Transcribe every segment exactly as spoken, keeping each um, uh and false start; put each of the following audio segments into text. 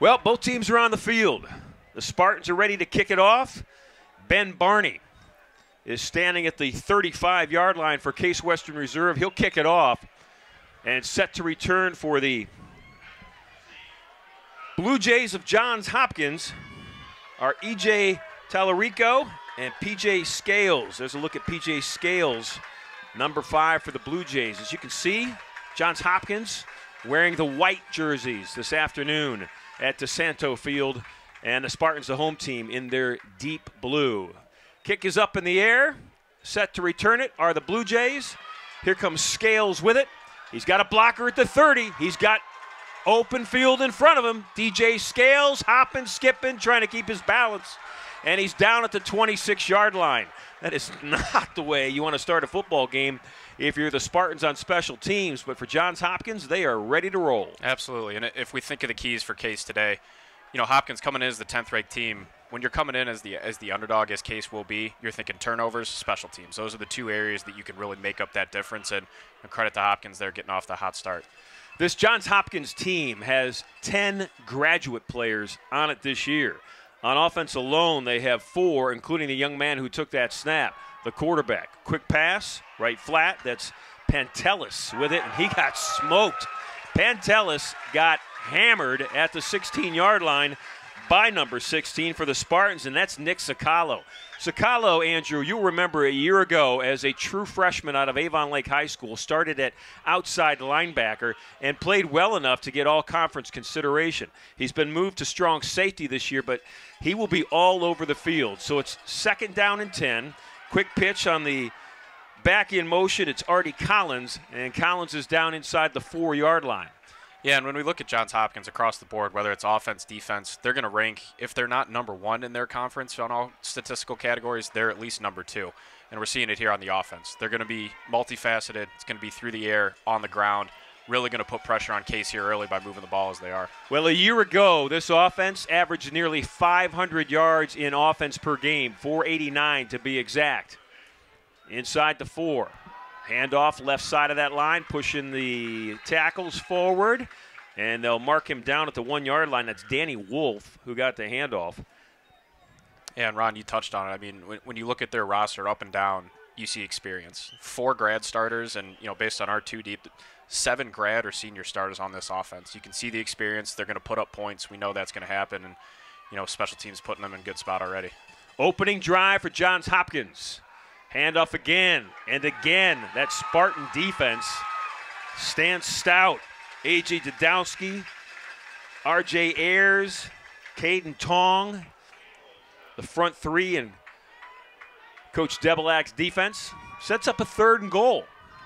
Well, both teams are on the field. The Spartans are ready to kick it off. Ben Barney is standing at the thirty-five yard line for Case Western Reserve. He'll kick it off and set to return for the Blue Jays of Johns Hopkins are E J Tallarico and P J Scales. There's a look at P J Scales, number five for the Blue Jays. As you can see, Johns Hopkins wearing the white jerseys this afternoon at DeSanto Field, and the Spartans, the home team, in their deep blue. Kick is up in the air. Set to return it are the Blue Jays. Here comes Scales with it. He's got a blocker at the thirty. He's got open field in front of him. D J Scales hopping, skipping, trying to keep his balance. And he's down at the twenty-six yard line. That is not the way you want to start a football game if you're the Spartans on special teams. But for Johns Hopkins, they are ready to roll. Absolutely. And if we think of the keys for Case today, you know, Hopkins coming in as the tenth ranked team. When you're coming in as the as the underdog, as Case will be, you're thinking turnovers, special teams. Those are the two areas that you can really make up that difference. And, and credit to Hopkins, they're getting off the hot start. This Johns Hopkins team has ten graduate players on it this year. On offense alone, they have four, including the young man who took that snap, the quarterback. Quick pass, right flat. That's Pantelis with it, and he got smoked. Pantelis got hammered at the sixteen yard line by number sixteen for the Spartans, and that's Nick Sacalo. Sacalo, Andrew, you'll remember a year ago as a true freshman out of Avon Lake High School, started at outside linebacker and played well enough to get all-conference consideration. He's been moved to strong safety this year, but he will be all over the field. So it's second down and ten. Quick pitch on the back in motion. It's Artie Collins, and Collins is down inside the four yard line. Yeah, and when we look at Johns Hopkins across the board, whether it's offense, defense, they're going to rank, if they're not number one in their conference on all statistical categories, they're at least number two. And we're seeing it here on the offense. They're going to be multifaceted. It's going to be through the air, on the ground, really going to put pressure on Case here early by moving the ball as they are. Well, a year ago, this offense averaged nearly five hundred yards in offense per game, four eighty-nine to be exact. Inside the four. Handoff left side of that line, pushing the tackles forward, and they'll mark him down at the one yard line. That's Danny Wolf who got the handoff. Yeah, and Ron, you touched on it. I mean, when, when you look at their roster up and down, you see experience. Four grad starters, and you know, based on our two deep, seven grad or senior starters on this offense. You can see the experience. They're going to put up points. We know that's going to happen, and you know, special teams putting them in good spot already. Opening drive for Johns Hopkins. Handoff again and again. That Spartan defense stands stout. A J Dudowski, R J Ayers, Caden Tong, the front three, and Coach Debelak's defense sets up a third and goal.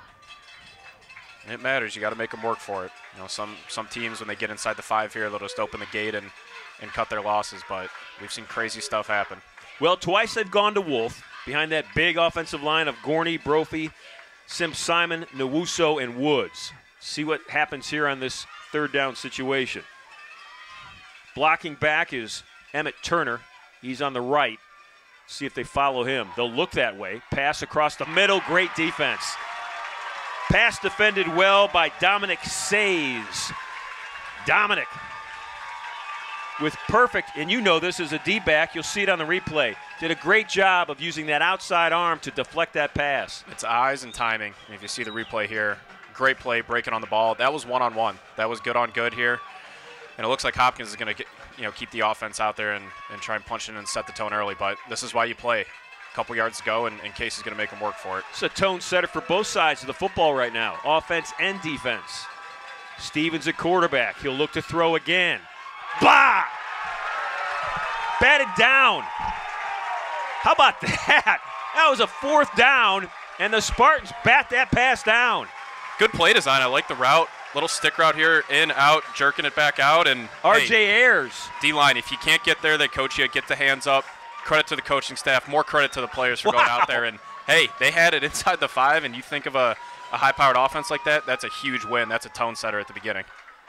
It matters. You got to make them work for it. You know, some some teams when they get inside the five here, they'll just open the gate and and cut their losses. But we've seen crazy stuff happen. Well, twice they've gone to Wolf. Behind that big offensive line of Gorney, Brophy, Simp-Simon, Nowuso, and Woods. See what happens here on this third down situation. Blocking back is Emmett Turner. He's on the right. See if they follow him. They'll look that way. Pass across the middle. Great defense. Pass defended well by Dominic Says. Dominic with perfect, and you know this as a D-back, you'll see it on the replay, did a great job of using that outside arm to deflect that pass. It's eyes and timing. If you see the replay here, great play, breaking on the ball. That was one-on-one. That was good on good here. And it looks like Hopkins is going to you know, keep the offense out there and, and try and punch in and set the tone early. But this is why you play. A couple yards to go, and, and Case is going to make them work for it. It's a tone setter for both sides of the football right now, offense and defense. Stevens at quarterback. He'll look to throw again. Blah! Batted down. How about that? That was a fourth down, and the Spartans bat that pass down. Good play design. I like the route. Little stick route here, in, out, jerking it back out. And R J hey, Ayers. D-line, if you can't get there, they coach you. Get the hands up. Credit to the coaching staff. More credit to the players for wow. going out there. And, hey, they had it inside the five, and you think of a, a high-powered offense like that, that's a huge win. That's a tone setter at the beginning.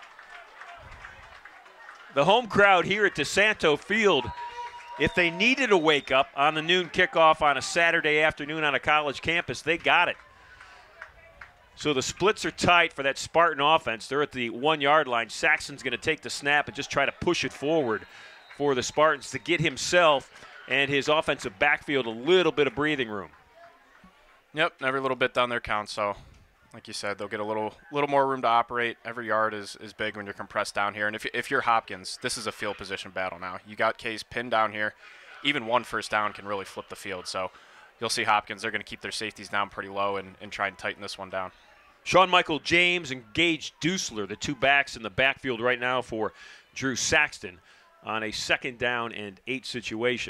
The home crowd here at DeSanto Field, if they needed a wake-up on the noon kickoff on a Saturday afternoon on a college campus, they got it. So the splits are tight for that Spartan offense. They're at the one-yard line. Saxton's going to take the snap and just try to push it forward for the Spartans to get himself and his offensive backfield a little bit of breathing room. Yep, every little bit down there counts. So, like you said, they'll get a little little more room to operate. Every yard is, is big when you're compressed down here. And if, if you're Hopkins, this is a field position battle now. You got Case pinned down here. Even one first down can really flip the field. So you'll see Hopkins, they're going to keep their safeties down pretty low and, and try and tighten this one down. Sean Michael James and Gage Dusler, the two backs in the backfield right now for Drew Saxton on a second down and eight situation.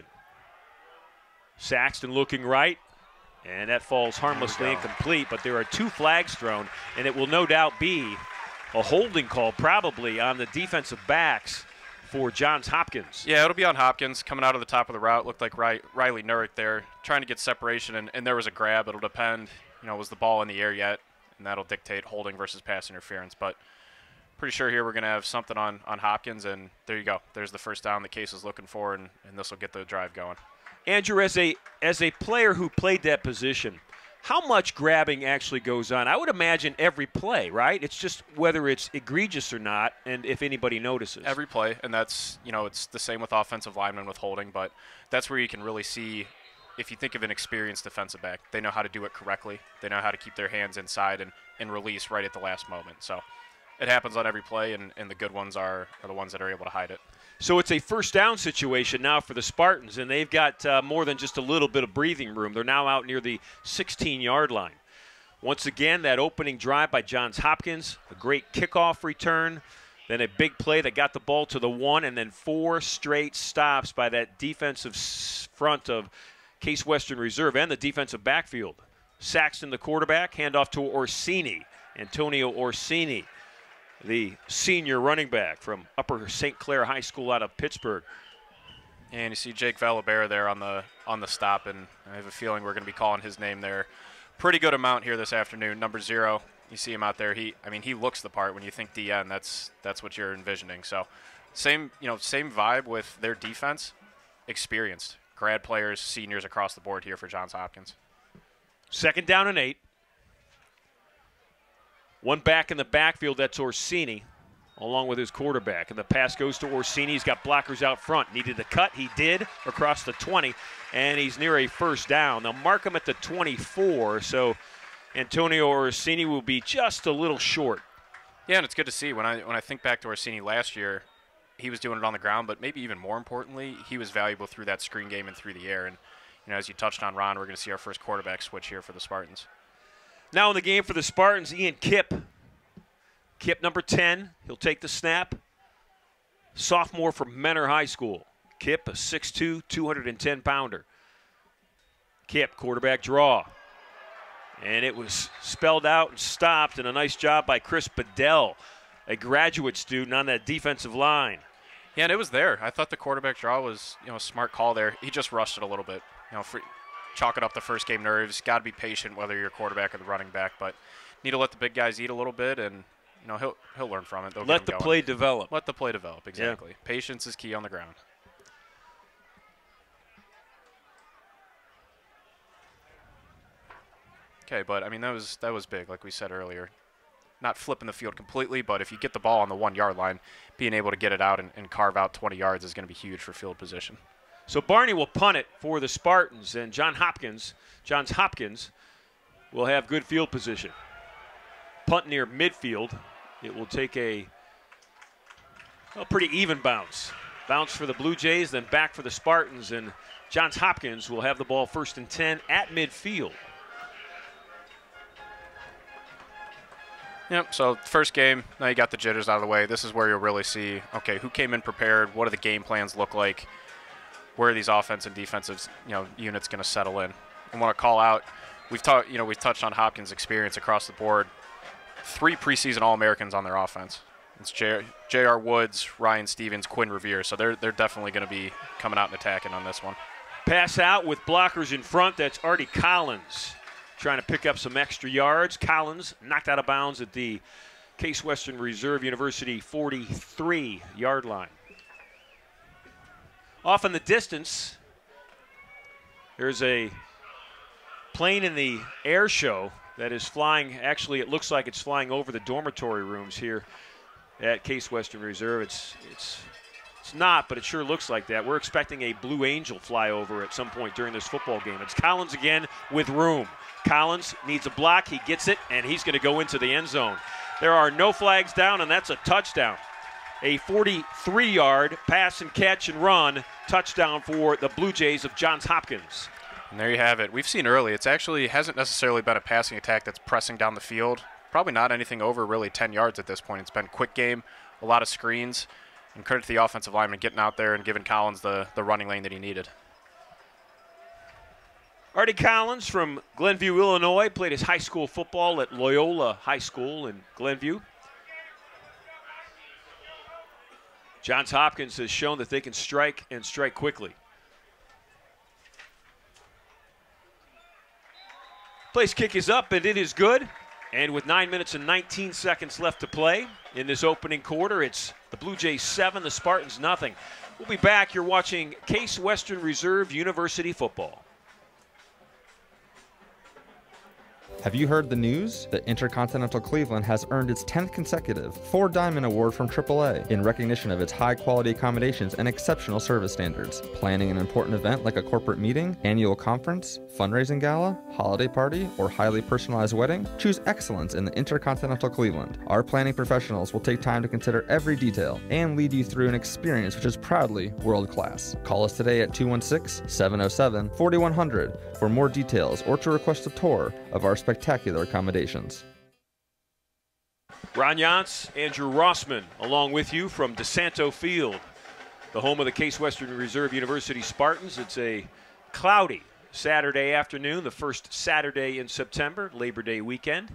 Saxton looking right, and that falls harmlessly incomplete, but there are two flags thrown, and it will no doubt be a holding call probably on the defensive backs for Johns Hopkins. Yeah, it'll be on Hopkins coming out of the top of the route. Looked like Ry Riley Nurick there trying to get separation, and, and there was a grab. It'll depend, you know, was the ball in the air yet? And that'll dictate holding versus pass interference. But pretty sure here we're going to have something on, on Hopkins, and there you go. There's the first down the Case is looking for, and, and this will get the drive going. Andrew, as a, as a player who played that position, how much grabbing actually goes on? I would imagine every play, right? It's just whether it's egregious or not, and if anybody notices. Every play, and that's, you know, it's the same with offensive linemen with holding, but that's where you can really see, if you think of an experienced defensive back, they know how to do it correctly. They know how to keep their hands inside and, and release right at the last moment. So it happens on every play, and, and the good ones are, are the ones that are able to hide it. So it's a first down situation now for the Spartans, and they've got uh, more than just a little bit of breathing room. They're now out near the sixteen-yard line. Once again, that opening drive by Johns Hopkins, a great kickoff return, then a big play that got the ball to the one, and then four straight stops by that defensive front of Case Western Reserve and the defensive backfield. Saxton, the quarterback, handoff to Orsini. Antonio Orsini, the senior running back from Upper Saint Clair High School out of Pittsburgh. And you see Jake Valabera there on the on the stop, and I have a feeling we're going to be calling his name there pretty good amount here this afternoon. Number zero, you see him out there. He, I mean, he looks the part. When you think D N, that's that's what you're envisioning. So, same you know same vibe with their defense, experienced. Grad players, seniors across the board here for Johns Hopkins. Second down and eight. One back in the backfield, that's Orsini, along with his quarterback. And the pass goes to Orsini. He's got blockers out front. Needed a cut. He did across the twenty, and he's near a first down. They'll mark him at the twenty-four, so Antonio Orsini will be just a little short. Yeah, and it's good to see. When I, when I think back to Orsini last year, he was doing it on the ground, but maybe even more importantly, he was valuable through that screen game and through the air. And, you know, as you touched on, Ron, we're going to see our first quarterback switch here for the Spartans. Now in the game for the Spartans, Ian Kipp. Kipp, number ten. He'll take the snap. Sophomore from Menor High School. Kipp, a six two, two hundred ten pounder. Kipp, quarterback draw. And it was spelled out and stopped, and a nice job by Chris Bedell, a graduate student on that defensive line. Yeah, and it was there. I thought the quarterback draw was, you know, a smart call there. He just rushed it a little bit. You know, for, chalk it up the first game nerves. Got to be patient whether you're quarterback or the running back, but need to let the big guys eat a little bit, and you know he'll he'll learn from it. They'll let the going. play develop. Let the play develop. Exactly. Yeah. Patience is key on the ground. Okay, but I mean that was that was big, like we said earlier. Not flipping the field completely, but if you get the ball on the one-yard line, being able to get it out and, and carve out twenty yards is going to be huge for field position. So Barney will punt it for the Spartans, and John Hopkins, Johns Hopkins will have good field position. Punt near midfield. It will take a, a pretty even bounce. Bounce for the Blue Jays, then back for the Spartans, and Johns Hopkins will have the ball first and ten at midfield. Yep, so first game, now you got the jitters out of the way. This is where you'll really see, okay, who came in prepared, what do the game plans look like, where are these offensive and defensive you know, units going to settle in. I want to call out, we've talked, you know, we've touched on Hopkins' experience across the board. Three preseason All-Americans on their offense. It's J R Woods, Ryan Stevens, Quinn Revere, so they're, they're definitely going to be coming out and attacking on this one. Pass out with blockers in front, that's Artie Collins. Trying to pick up some extra yards. Collins knocked out of bounds at the Case Western Reserve University forty-three-yard line. Off in the distance, there's a plane in the air show that is flying. Actually, it looks like it's flying over the dormitory rooms here at Case Western Reserve. It's it's it's not, but it sure looks like that. We're expecting a Blue Angel flyover at some point during this football game. It's Collins again with room. Collins needs a block. He gets it, and he's going to go into the end zone. There are no flags down, and that's a touchdown. A forty-three yard pass and catch and run touchdown for the Blue Jays of Johns Hopkins. And there you have it. We've seen early. It's actually hasn't necessarily been a passing attack that's pressing down the field. Probably not anything over really ten yards at this point. It's been quick game, a lot of screens, and credit to the offensive lineman getting out there and giving Collins the, the running lane that he needed. Artie Collins from Glenview, Illinois, played his high school football at Loyola High School in Glenview. Johns Hopkins has shown that they can strike and strike quickly. Place kick is up, and it is good. And with nine minutes and nineteen seconds left to play in this opening quarter, it's the Blue Jays seven, the Spartans nothing. We'll be back. You're watching Case Western Reserve University football. Have you heard the news? The Intercontinental Cleveland has earned its tenth consecutive Four Diamond Award from triple A in recognition of its high-quality accommodations and exceptional service standards. Planning an important event like a corporate meeting, annual conference, fundraising gala, holiday party, or highly personalized wedding? Choose excellence in the Intercontinental Cleveland. Our planning professionals will take time to consider every detail and lead you through an experience which is proudly world-class. Call us today at two one six, seven oh seven, four one zero zero for more details or to request a tour of our spectacular accommodations. Ron Yance, Andrew Rossman, along with you from DeSanto Field, the home of the Case Western Reserve University Spartans. It's a cloudy Saturday afternoon, the first Saturday in September, Labor Day weekend.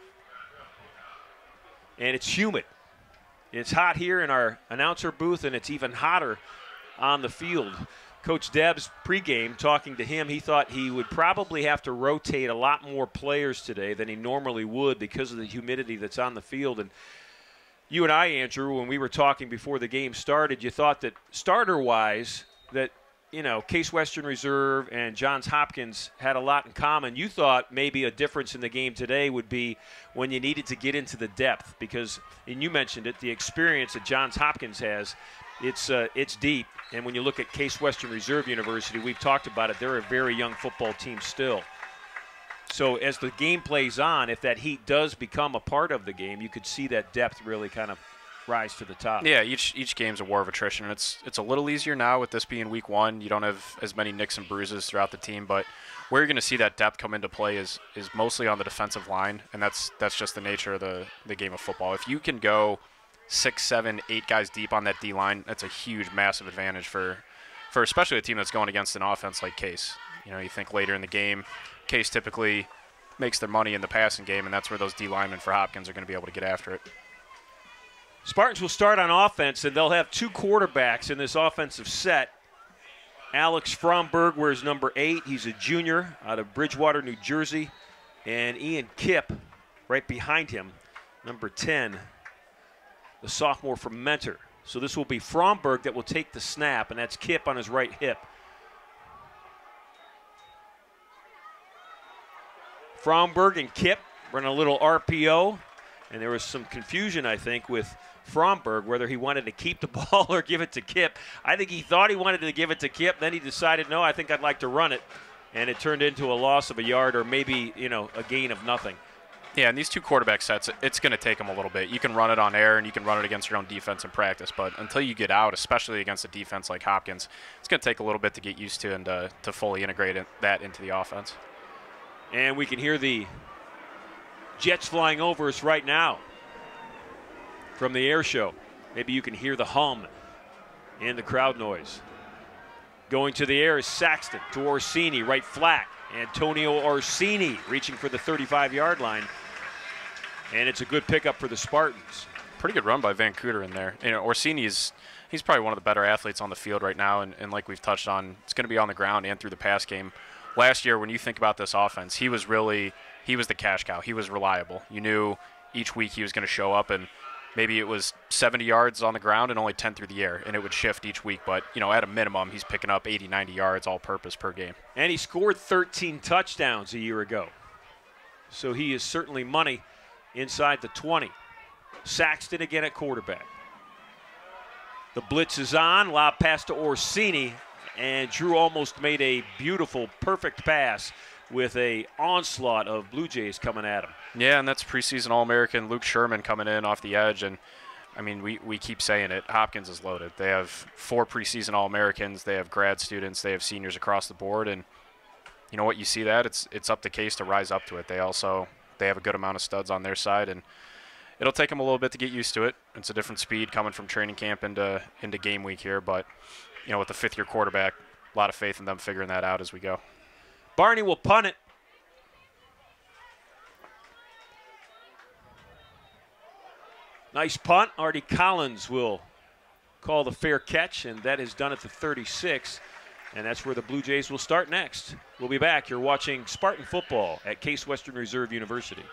And it's humid. It's hot here in our announcer booth, and it's even hotter on the field. Coach Debs pregame, talking to him, he thought he would probably have to rotate a lot more players today than he normally would because of the humidity that's on the field. And you and I, Andrew, when we were talking before the game started, you thought that starter-wise that, you know, Case Western Reserve and Johns Hopkins had a lot in common. You thought maybe a difference in the game today would be when you needed to get into the depth because, and you mentioned it, the experience that Johns Hopkins has, it's uh, it's deep. And when you look at Case Western Reserve University, we've talked about it, they're a very young football team still. So as the game plays on, if that heat does become a part of the game, you could see that depth really kind of rise to the top. Yeah, each each game's a war of attrition. It's it's a little easier now with this being week one. You don't have as many nicks and bruises throughout the team, but where you're going to see that depth come into play is is mostly on the defensive line, and that's that's just the nature of the, the game of football. If you can go six, seven, eight guys deep on that D-line, that's a huge, massive advantage for, for especially a team that's going against an offense like Case. You know, you think later in the game, Case typically makes their money in the passing game, and that's where those D-linemen for Hopkins are going to be able to get after it. Spartans will start on offense, and they'll have two quarterbacks in this offensive set. Alex Fromberg wears number eight. He's a junior out of Bridgewater, New Jersey. And Ian Kipp right behind him, number ten. The sophomore from Mentor. So this will be Fromberg that will take the snap, and that's Kipp on his right hip. Fromberg and Kipp run a little R P O, and there was some confusion, I think, with Fromberg, whether he wanted to keep the ball or give it to Kipp. I think he thought he wanted to give it to Kipp, then he decided, no, I think I'd like to run it, and it turned into a loss of a yard or maybe, you know, a gain of nothing. Yeah, and these two quarterback sets, it's going to take them a little bit. You can run it on air and you can run it against your own defense in practice, but until you get out, especially against a defense like Hopkins, it's going to take a little bit to get used to and uh, to fully integrate it, that into the offense. And we can hear the jets flying over us right now from the air show. Maybe you can hear the hum and the crowd noise. Going to the air is Saxton to Orsini, right flat. Antonio Orsini reaching for the thirty-five yard line. And it's a good pickup for the Spartans. Pretty good run by Van Cooter in there. You know, Orsini is he's probably one of the better athletes on the field right now, and, and like we've touched on, it's going to be on the ground and through the pass game. Last year, when you think about this offense, he was really he was the cash cow. He was reliable. You knew each week he was going to show up, and maybe it was seventy yards on the ground and only ten through the air, and it would shift each week. But, you know, at a minimum, he's picking up eighty, ninety yards all-purpose per game. And he scored thirteen touchdowns a year ago. so he is certainly money inside the twenty. Saxton again at quarterback. The blitz is on, lob pass to Orsini, and Drew almost made a beautiful, perfect pass with a onslaught of Blue Jays coming at him. Yeah, and that's preseason All-American Luke Sherman coming in off the edge, and I mean, we, we keep saying it, Hopkins is loaded. They have four preseason All-Americans, they have grad students, they have seniors across the board, and you know what, you see that, it's it's up to Case to rise up to it. They also, they have a good amount of studs on their side, and it'll take them a little bit to get used to it. It's a different speed coming from training camp into into game week here, but you know, with the fifth-year quarterback, a lot of faith in them figuring that out as we go. Barney will punt it. Nice punt. Artie Collins will call the fair catch, and that is done at the thirty-six, and that's where the Blue Jays will start next. We'll be back. You're watching Spartan football at Case Western Reserve University.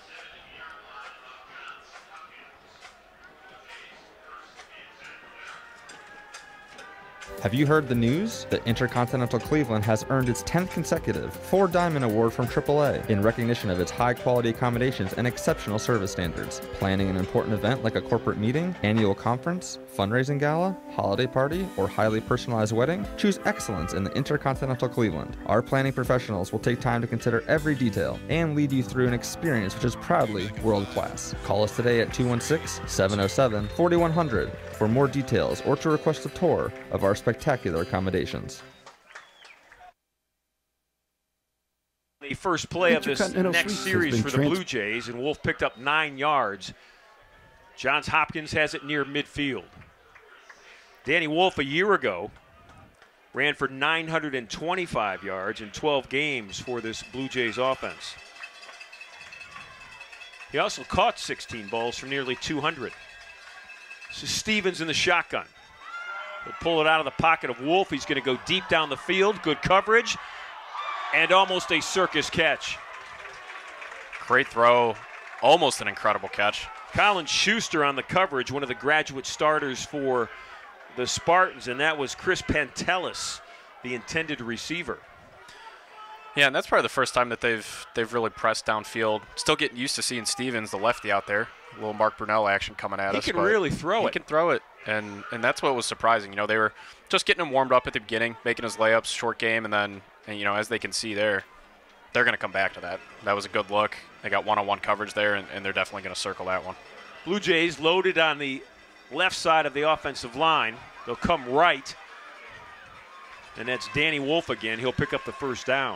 Have you heard the news that Intercontinental Cleveland has earned its tenth consecutive Four Diamond Award from triple A in recognition of its high-quality accommodations and exceptional service standards? Planning an important event like a corporate meeting, annual conference, fundraising gala, holiday party, or highly personalized wedding? Choose excellence in the Intercontinental Cleveland. Our planning professionals will take time to consider every detail and lead you through an experience which is proudly world-class. Call us today at two one six, seven oh seven, four one zero zero for more details or to request a tour of our spectacular accommodations. The first play of this next series for the Blue Jays, and Wolf picked up nine yards. Johns Hopkins has it near midfield. Danny Wolf a year ago ran for nine hundred twenty-five yards in twelve games for this Blue Jays offense. He also caught sixteen balls for nearly two hundred. This is Stevens in the shotgun. He'll pull it out of the pocket of Wolf. He's going to go deep down the field. Good coverage. And almost a circus catch. Great throw. Almost an incredible catch. Colin Schuster on the coverage, one of the graduate starters for the Spartans, and that was Chris Pantelis, the intended receiver. Yeah, and that's probably the first time that they've they've really pressed downfield. Still getting used to seeing Stevens, the lefty, out there. A little Mark Brunell action coming at he us. He can really throw he it. He can throw it, and and that's what was surprising. You know, they were just getting him warmed up at the beginning, making his layups, short game, and then, and, you know, as they can see there, they're going to come back to that. That was a good look. They got one-on-one coverage there, and, and they're definitely going to circle that one. Blue Jays loaded on the left side of the offensive line. They'll come right, and that's Danny Wolf again. He'll pick up the first down.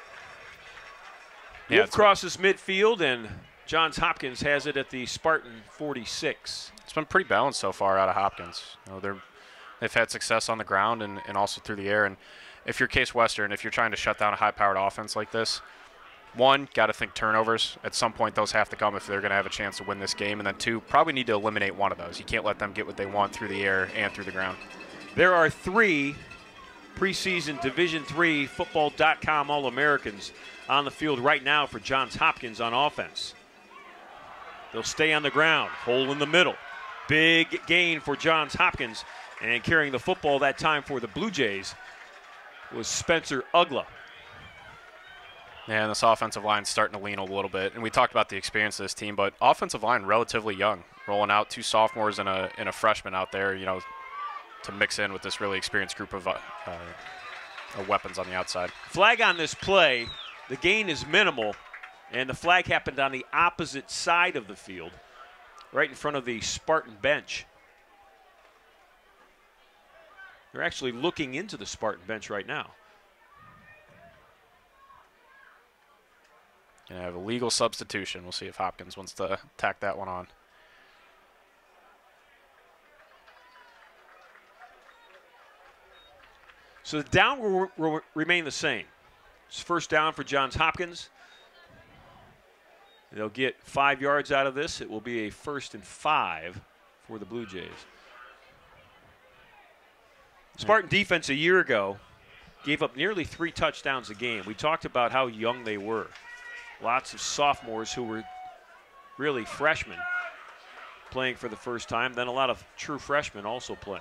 Yeah, Wolf crosses midfield, and Johns Hopkins has it at the Spartan forty-six. It's been pretty balanced so far out of Hopkins. You know, they're, they've had success on the ground and, and also through the air. And if you're Case Western, if you're trying to shut down a high-powered offense like this, one, got to think turnovers. At some point, those have to come if they're going to have a chance to win this game. And then two, probably need to eliminate one of those. You can't let them get what they want through the air and through the ground. There are three preseason Division three Football dot com All-Americans on the field right now for Johns Hopkins on offense. They'll stay on the ground, hole in the middle. Big gain for Johns Hopkins, and carrying the football that time for the Blue Jays was Spencer Ugla. Yeah, and this offensive line's starting to lean a little bit. And we talked about the experience of this team, but offensive line relatively young. Rolling out two sophomores and a, and a freshman out there, you know, to mix in with this really experienced group of, uh, uh, of weapons on the outside. Flag on this play. The gain is minimal, and the flag happened on the opposite side of the field, right in front of the Spartan bench. They're actually looking into the Spartan bench right now. Gonna have a legal substitution. We'll see if Hopkins wants to tack that one on. So the down will, will remain the same. It's first down for Johns Hopkins. They'll get five yards out of this. It will be a first and five for the Blue Jays. Spartan defense a year ago gave up nearly three touchdowns a game. We talked about how young they were. Lots of sophomores who were really freshmen playing for the first time, then a lot of true freshmen also playing.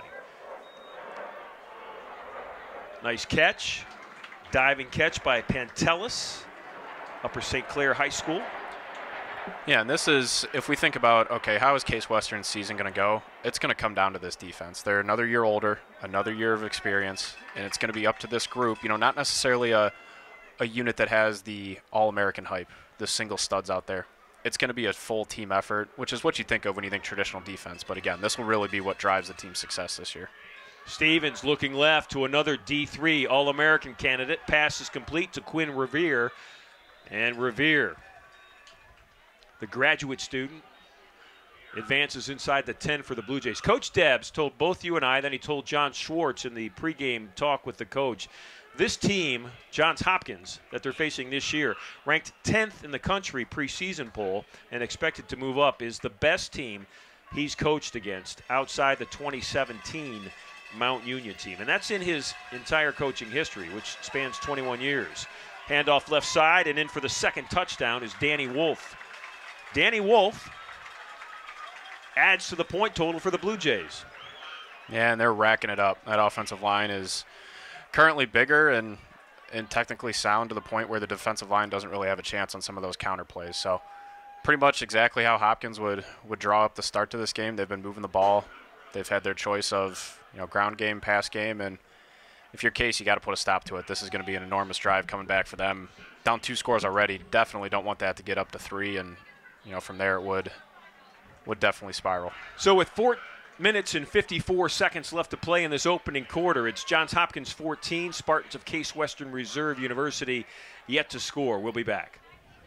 Nice catch. Diving catch by Pantelis. Upper Saint Clair High School. Yeah, and this is, if we think about, okay, how is Case Western's season going to go? It's going to come down to this defense. They're another year older, another year of experience, and it's going to be up to this group. You know, not necessarily a, a unit that has the All-American hype, the single studs out there. It's going to be a full team effort, which is what you think of when you think traditional defense. But again, this will really be what drives the team's success this year. Stevens looking left to another D three All-American candidate. Pass is complete to Quinn Revere. And Revere, the graduate student, advances inside the ten for the Blue Jays. Coach Debs told both you and I, then he told John Schwartz in the pregame talk with the coach, this team, Johns Hopkins, that they're facing this year, ranked tenth in the country preseason poll and expected to move up, is the best team he's coached against outside the twenty seventeen Mount Union team. And that's in his entire coaching history, which spans twenty-one years. Handoff left side, and in for the second touchdown is Danny Wolf. Danny Wolf adds to the point total for the Blue Jays. Yeah, and they're racking it up. That offensive line is currently bigger and, and technically sound to the point where the defensive line doesn't really have a chance on some of those counter plays. So pretty much exactly how Hopkins would, would draw up the start to this game. They've been moving the ball. They've had their choice of, you know, ground game, pass game, and if you're Case, you got to put a stop to it. This is going to be an enormous drive coming back for them. Down two scores already. Definitely don't want that to get up to three, and you know from there it would would definitely spiral. So with four minutes and fifty-four seconds left to play in this opening quarter, it's Johns Hopkins fourteen, Spartans of Case Western Reserve University yet to score. We'll be back.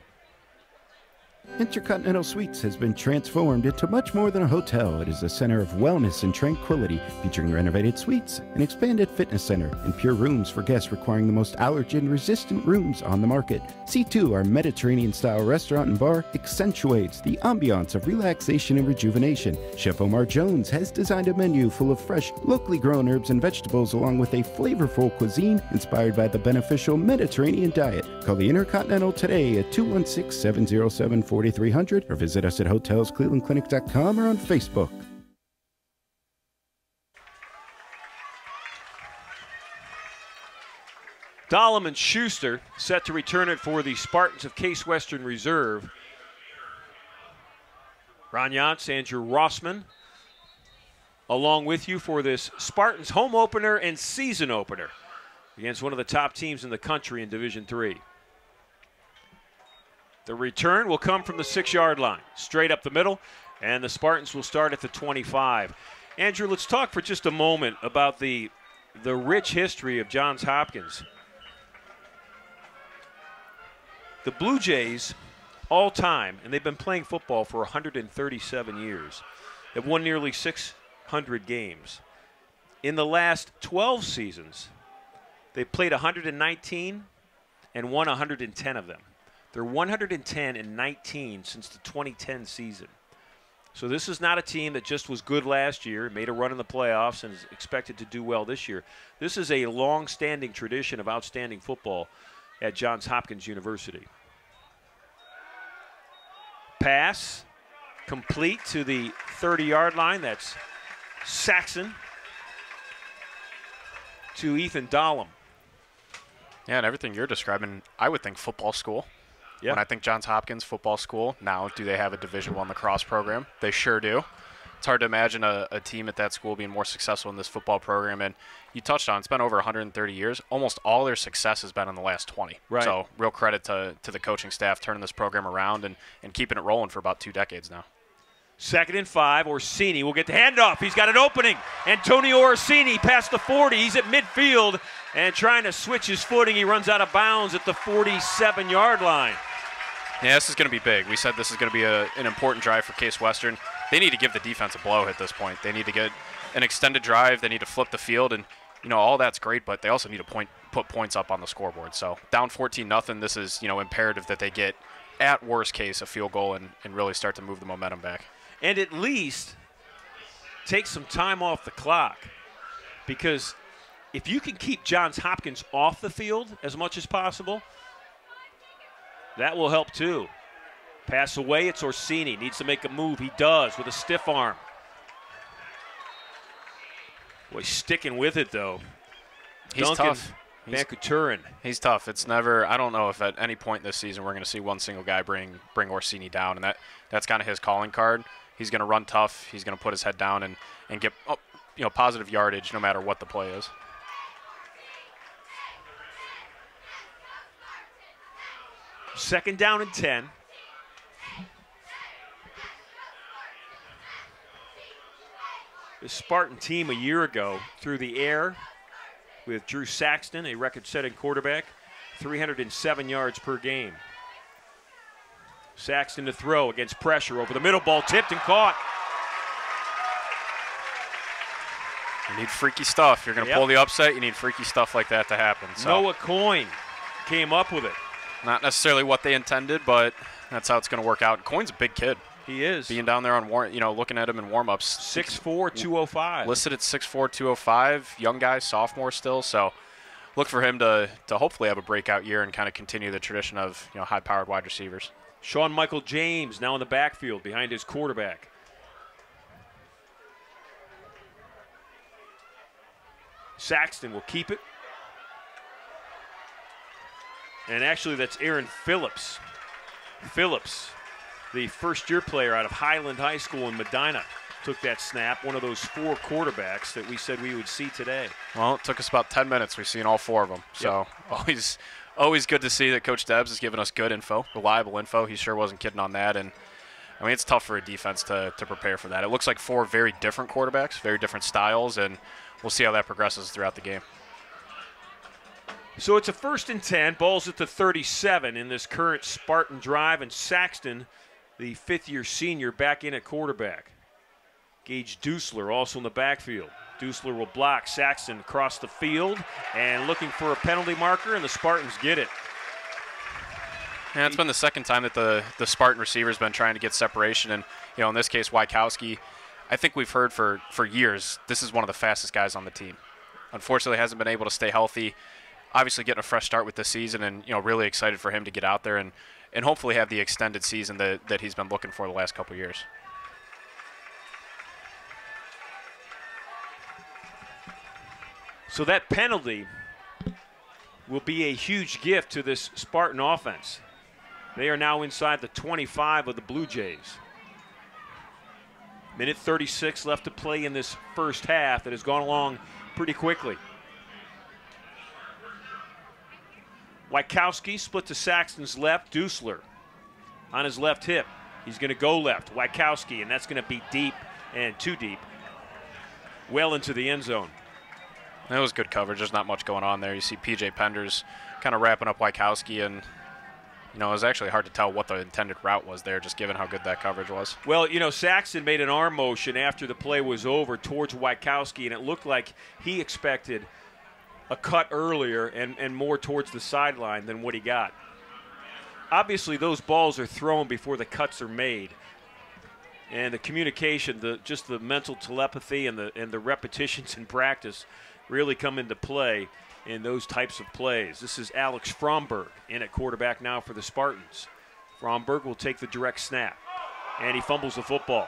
Intercontinental Suites has been transformed into much more than a hotel. It is a center of wellness and tranquility, featuring renovated suites, an expanded fitness center, and pure rooms for guests requiring the most allergen-resistant rooms on the market. C two, our Mediterranean-style restaurant and bar, accentuates the ambiance of relaxation and rejuvenation. Chef Omar Jones has designed a menu full of fresh, locally grown herbs and vegetables, along with a flavorful cuisine inspired by the beneficial Mediterranean diet. Call the Intercontinental today at two one six, seven zero seven, four three hundred or visit us at hotels cleveland clinic dot com or on Facebook. Dahlem and Schuster set to return it for the Spartans of Case Western Reserve. Ron Yantz, Andrew Rossman, along with you for this Spartans home opener and season opener against one of the top teams in the country in Division three. The return will come from the six-yard line, straight up the middle, and the Spartans will start at the twenty-five. Andrew, let's talk for just a moment about the, the rich history of Johns Hopkins. The Blue Jays, all time, and they've been playing football for one hundred thirty-seven years, have won nearly six hundred games. In the last twelve seasons, they've played one hundred nineteen and won one hundred ten of them. They're one hundred ten and nineteen since the twenty ten season. So this is not a team that just was good last year, made a run in the playoffs, and is expected to do well this year. This is a long-standing tradition of outstanding football at Johns Hopkins University. Pass complete to the thirty-yard line. That's Saxon to Ethan Dahlem. Yeah, and everything you're describing, I would think football school. Yeah. When I think Johns Hopkins football school, now do they have a Division I lacrosse program? They sure do. It's hard to imagine a, a team at that school being more successful in this football program. And you touched on, it's been over one hundred thirty years. Almost all their success has been in the last twenty. Right. So real credit to, to the coaching staff turning this program around and, and keeping it rolling for about two decades now. Second and five, Orsini will get the handoff. He's got an opening. Antonio Orsini past the forty. He's at midfield and trying to switch his footing. He runs out of bounds at the forty-seven-yard line. Yeah, this is going to be big. We said this is going to be a, an important drive for Case Western. They need to give the defense a blow at this point. They need to get an extended drive. They need to flip the field. And, you know, all that's great, but they also need to point, put points up on the scoreboard. So down fourteen nothing, this is, you know, imperative that they get, at worst case, a field goal and, and really start to move the momentum back. And at least take some time off the clock, because if you can keep Johns Hopkins off the field as much as possible, that will help too. Pass away, it's Orsini. Needs to make a move. He does with a stiff arm. Boy, sticking with it though. He's Duncan, tough. Bankuturin. He's tough. It's never – I don't know if at any point this season we're going to see one single guy bring bring Orsini down, and that, that's kind of his calling card. He's going to run tough. He's going to put his head down and, and get oh, you know positive yardage no matter what the play is. Second down and ten. The Spartan team a year ago through the air with Drew Saxton, a record-setting quarterback, three hundred seven yards per game. Saxton to throw against pressure over the middle, ball tipped and caught. You need freaky stuff. You're going to yep. pull the upset. You need freaky stuff like that to happen. So. Noah Coyne came up with it. Not necessarily what they intended, but that's how it's going to work out. Coyne's a big kid. He is. Being down there on war, you know, looking at him in warm-ups. six four, two oh five. Listed at six four, two oh five. Young guy, sophomore still. So look for him to to hopefully have a breakout year and kind of continue the tradition of, you know, high-powered wide receivers. Sean Michael James now in the backfield behind his quarterback. Saxton will keep it. And actually that's Aaron Phillips. Phillips, the first-year player out of Highland High School in Medina, took that snap, one of those four quarterbacks that we said we would see today. Well, it took us about ten minutes. We've seen all four of them. So yep. always always good to see that Coach Debs has given us good info, reliable info. He sure wasn't kidding on that. And, I mean, it's tough for a defense to, to prepare for that. It looks like four very different quarterbacks, very different styles, and we'll see how that progresses throughout the game. So it's a first and ten. Ball's at the thirty-seven in this current Spartan drive, and Saxton, the fifth-year senior, back in at quarterback. Gage Dusler also in the backfield. Dusler will block Saxton across the field and looking for a penalty marker, and the Spartans get it. Yeah, it's been the second time that the, the Spartan receiver's been trying to get separation, and, you know, in this case, Wykowski, I think we've heard for, for years this is one of the fastest guys on the team. Unfortunately, hasn't been able to stay healthy. Obviously getting a fresh start with this season, and, you know, really excited for him to get out there and, and hopefully have the extended season that, that he's been looking for the last couple of years. So that penalty will be a huge gift to this Spartan offense. They are now inside the twenty-five of the Blue Jays. Minute thirty-six left to play in this first half that has gone along pretty quickly. Wykowski split to Saxton's left. Dusler on his left hip. He's going to go left. Wykowski, and that's going to be deep and too deep. Well into the end zone. That was good coverage. There's not much going on there. You see P J Penders kind of wrapping up Wykowski, and, you know, it was actually hard to tell what the intended route was there, just given how good that coverage was. Well, you know, Saxton made an arm motion after the play was over towards Wykowski, and it looked like he expected a cut earlier and, and more towards the sideline than what he got. Obviously, those balls are thrown before the cuts are made. And the communication, the just the mental telepathy and the and the repetitions in practice really come into play in those types of plays. This is Alex Fromberg in at quarterback now for the Spartans. Fromberg will take the direct snap, and he fumbles the football.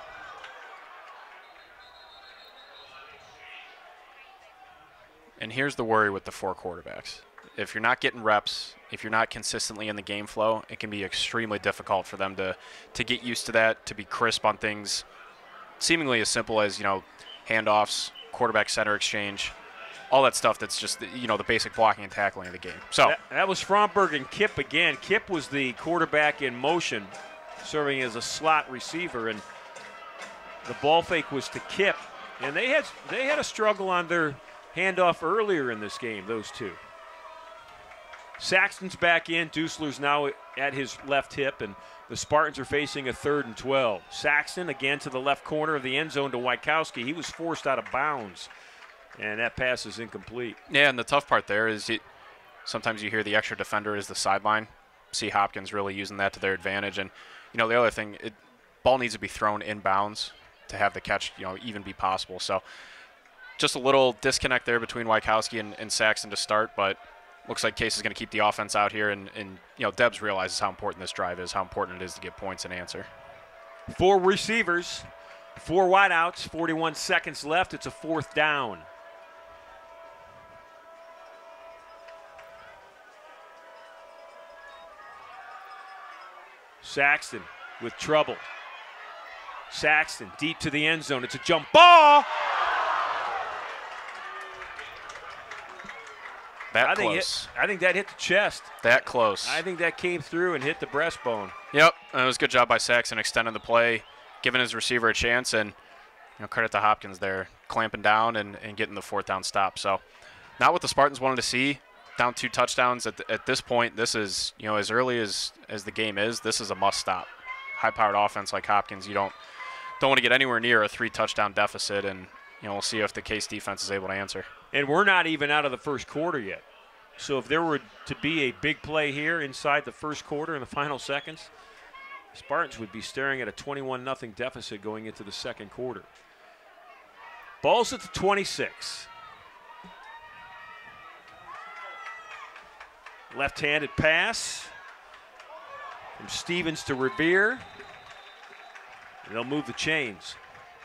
And here's the worry with the four quarterbacks. If you're not getting reps, if you're not consistently in the game flow, it can be extremely difficult for them to, to get used to that, to be crisp on things seemingly as simple as, you know, handoffs, quarterback center exchange, all that stuff that's just, you know, the basic blocking and tackling of the game. So that, that was Fromberg and Kipp again. Kipp was the quarterback in motion, serving as a slot receiver, and the ball fake was to Kipp. And they had they had a struggle on their handoff earlier in this game, those two. Saxton's back in. Dusler's now at his left hip, and the Spartans are facing a third and twelve. Saxton again to the left corner of the end zone to Wykowski. He was forced out of bounds, and that pass is incomplete. Yeah, and the tough part there is it, sometimes you hear the extra defender is the sideline. See Hopkins really using that to their advantage. And, you know, the other thing, it, ball needs to be thrown in bounds to have the catch, you know, even be possible. So just a little disconnect there between Wykowski and, and Saxton to start, but looks like Case is going to keep the offense out here, and, and you know, Debs realizes how important this drive is, how important it is to get points and answer. Four receivers, four wideouts, forty-one seconds left. It's a fourth down. Saxton with trouble. Saxton deep to the end zone. It's a jump ball. That I close. think, it, I think that hit the chest. That close. I think that came through and hit the breastbone. Yep, and it was a good job by Saxton extending the play, giving his receiver a chance, and you know, credit to Hopkins there, clamping down and, and getting the fourth down stop. So not what the Spartans wanted to see. Down two touchdowns at, the, at this point. This is, you know, as early as, as the game is, this is a must stop. High-powered offense like Hopkins, you don't don't want to get anywhere near a three-touchdown deficit, and you know we'll see if the Case defense is able to answer. And we're not even out of the first quarter yet. So if there were to be a big play here inside the first quarter in the final seconds, Spartans would be staring at a twenty-one nothing deficit going into the second quarter. Ball's at the twenty-six. Left-handed pass from Stevens to Revere. And they'll move the chains.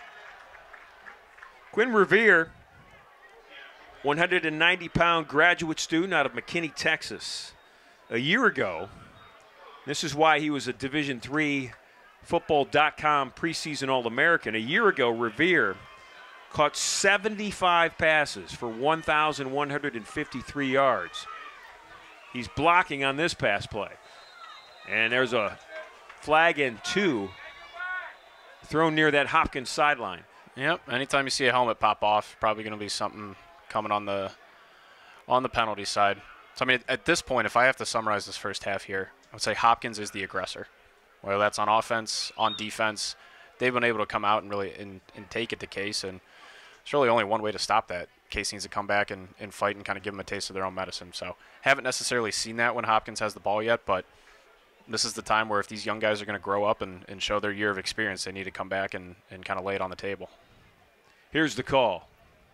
Quinn Revere, one hundred ninety pound graduate student out of McKinney, Texas. A year ago, this is why he was a Division three football dot com preseason All-American. A year ago, Revere caught seventy-five passes for one thousand one hundred fifty-three yards. He's blocking on this pass play. And there's a flag and two thrown near that Hopkins sideline. Yep, anytime you see a helmet pop off, probably going to be something coming on the on the penalty side. So, I mean, at this point, if I have to summarize this first half here, I would say Hopkins is the aggressor. Whether that's on offense, on defense, they've been able to come out and really and, and take it to Case, and there's really only one way to stop that. Case needs to come back and, and fight and kind of give them a taste of their own medicine. So haven't necessarily seen that when Hopkins has the ball yet, but this is the time where if these young guys are going to grow up and, and show their year of experience, they need to come back and, and kind of lay it on the table. Here's the call.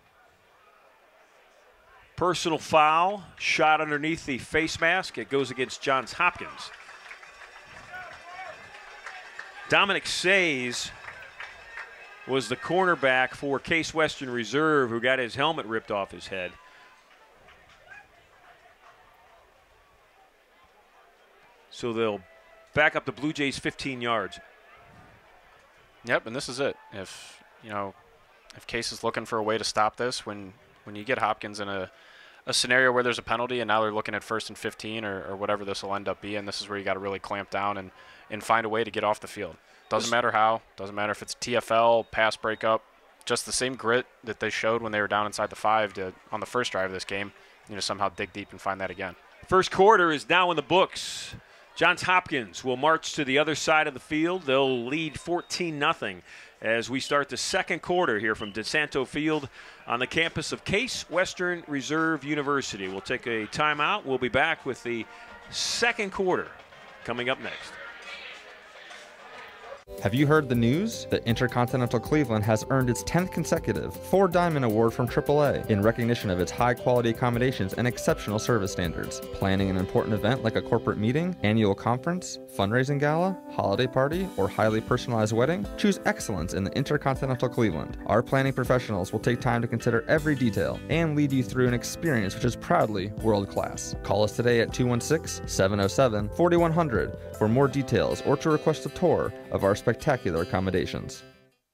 Personal foul, shot underneath the face mask. It goes against Johns Hopkins. Dominic Says was the cornerback for Case Western Reserve who got his helmet ripped off his head. So they'll back up the Blue Jays fifteen yards. Yep, and this is it. If, you know, if Case is looking for a way to stop this, when, when you get Hopkins in a, a scenario where there's a penalty and now they're looking at first and fifteen or, or whatever this will end up being, this is where you got to really clamp down and, and find a way to get off the field. Doesn't matter how. Doesn't matter if it's T F L, pass breakup. Just the same grit that they showed when they were down inside the five to, on the first drive of this game. You know, somehow dig deep and find that again. First quarter is now in the books. Johns Hopkins will march to the other side of the field. They'll lead fourteen nothing as we start the second quarter here from DeSanto Field on the campus of Case Western Reserve University. We'll take a timeout. We'll be back with the second quarter coming up next. Have you heard the news? That Intercontinental Cleveland has earned its tenth consecutive Four Diamond Award from triple A in recognition of its high-quality accommodations and exceptional service standards. Planning an important event like a corporate meeting, annual conference, fundraising gala, holiday party, or highly personalized wedding? Choose excellence in the Intercontinental Cleveland. Our planning professionals will take time to consider every detail and lead you through an experience which is proudly world-class. Call us today at two one six, seven oh seven, four one zero zero for more details or to request a tour of our spectacular accommodations.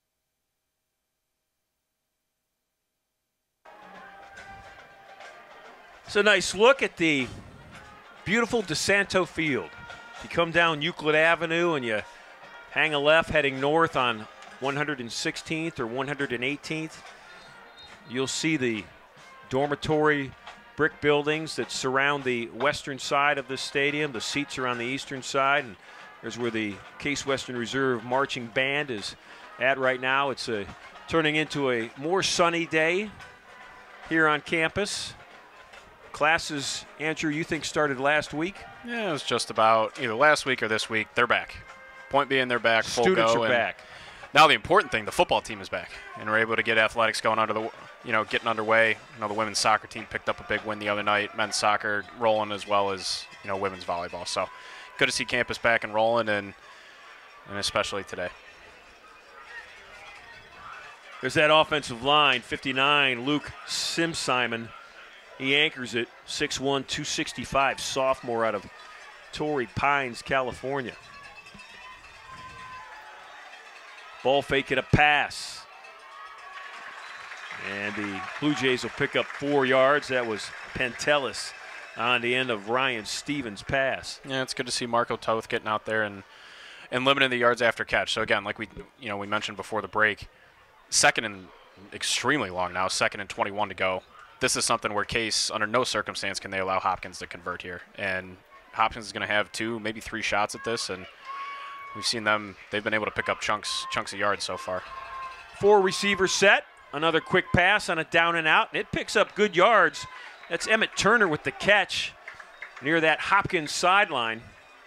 It's a nice look at the beautiful DeSanto Field. You come down Euclid Avenue and you hang a left heading north on one hundred sixteenth or one hundred eighteenth. You'll see the dormitory brick buildings that surround the western side of this stadium. The seats are on the eastern side, and there's where the Case Western Reserve Marching Band is at right now. It's a, turning into a more sunny day here on campus. Classes, Andrew, you think started last week? Yeah, it was just about either last week or this week. They're back. Point being, they're back. Full Students go, are and back. Now the important thing, the football team is back, and we're able to get athletics going under the, you know, getting underway. You know, the women's soccer team picked up a big win the other night. Men's soccer rolling as well as, you know, women's volleyball. So good to see campus back and rolling, and and especially today. There's that offensive line, fifty-nine, Luke Simsimon. He anchors it, six one, two sixty-five, sophomore out of Torrey Pines, California. Ball fake and a pass. And the Blue Jays will pick up four yards. That was Pentelis on the end of Ryan Stevens' pass. Yeah, it's good to see Marco Toth getting out there and and limiting the yards after catch. So again, like we you know we mentioned before the break, second and extremely long now, second and twenty-one to go. This is something where Case, under no circumstance can they allow Hopkins to convert here. And Hopkins is going to have two, maybe three shots at this, and we've seen them, they've been able to pick up chunks chunks of yards so far. Four receiver set, another quick pass on a down and out, and it picks up good yards. That's Emmett Turner with the catch near that Hopkins sideline.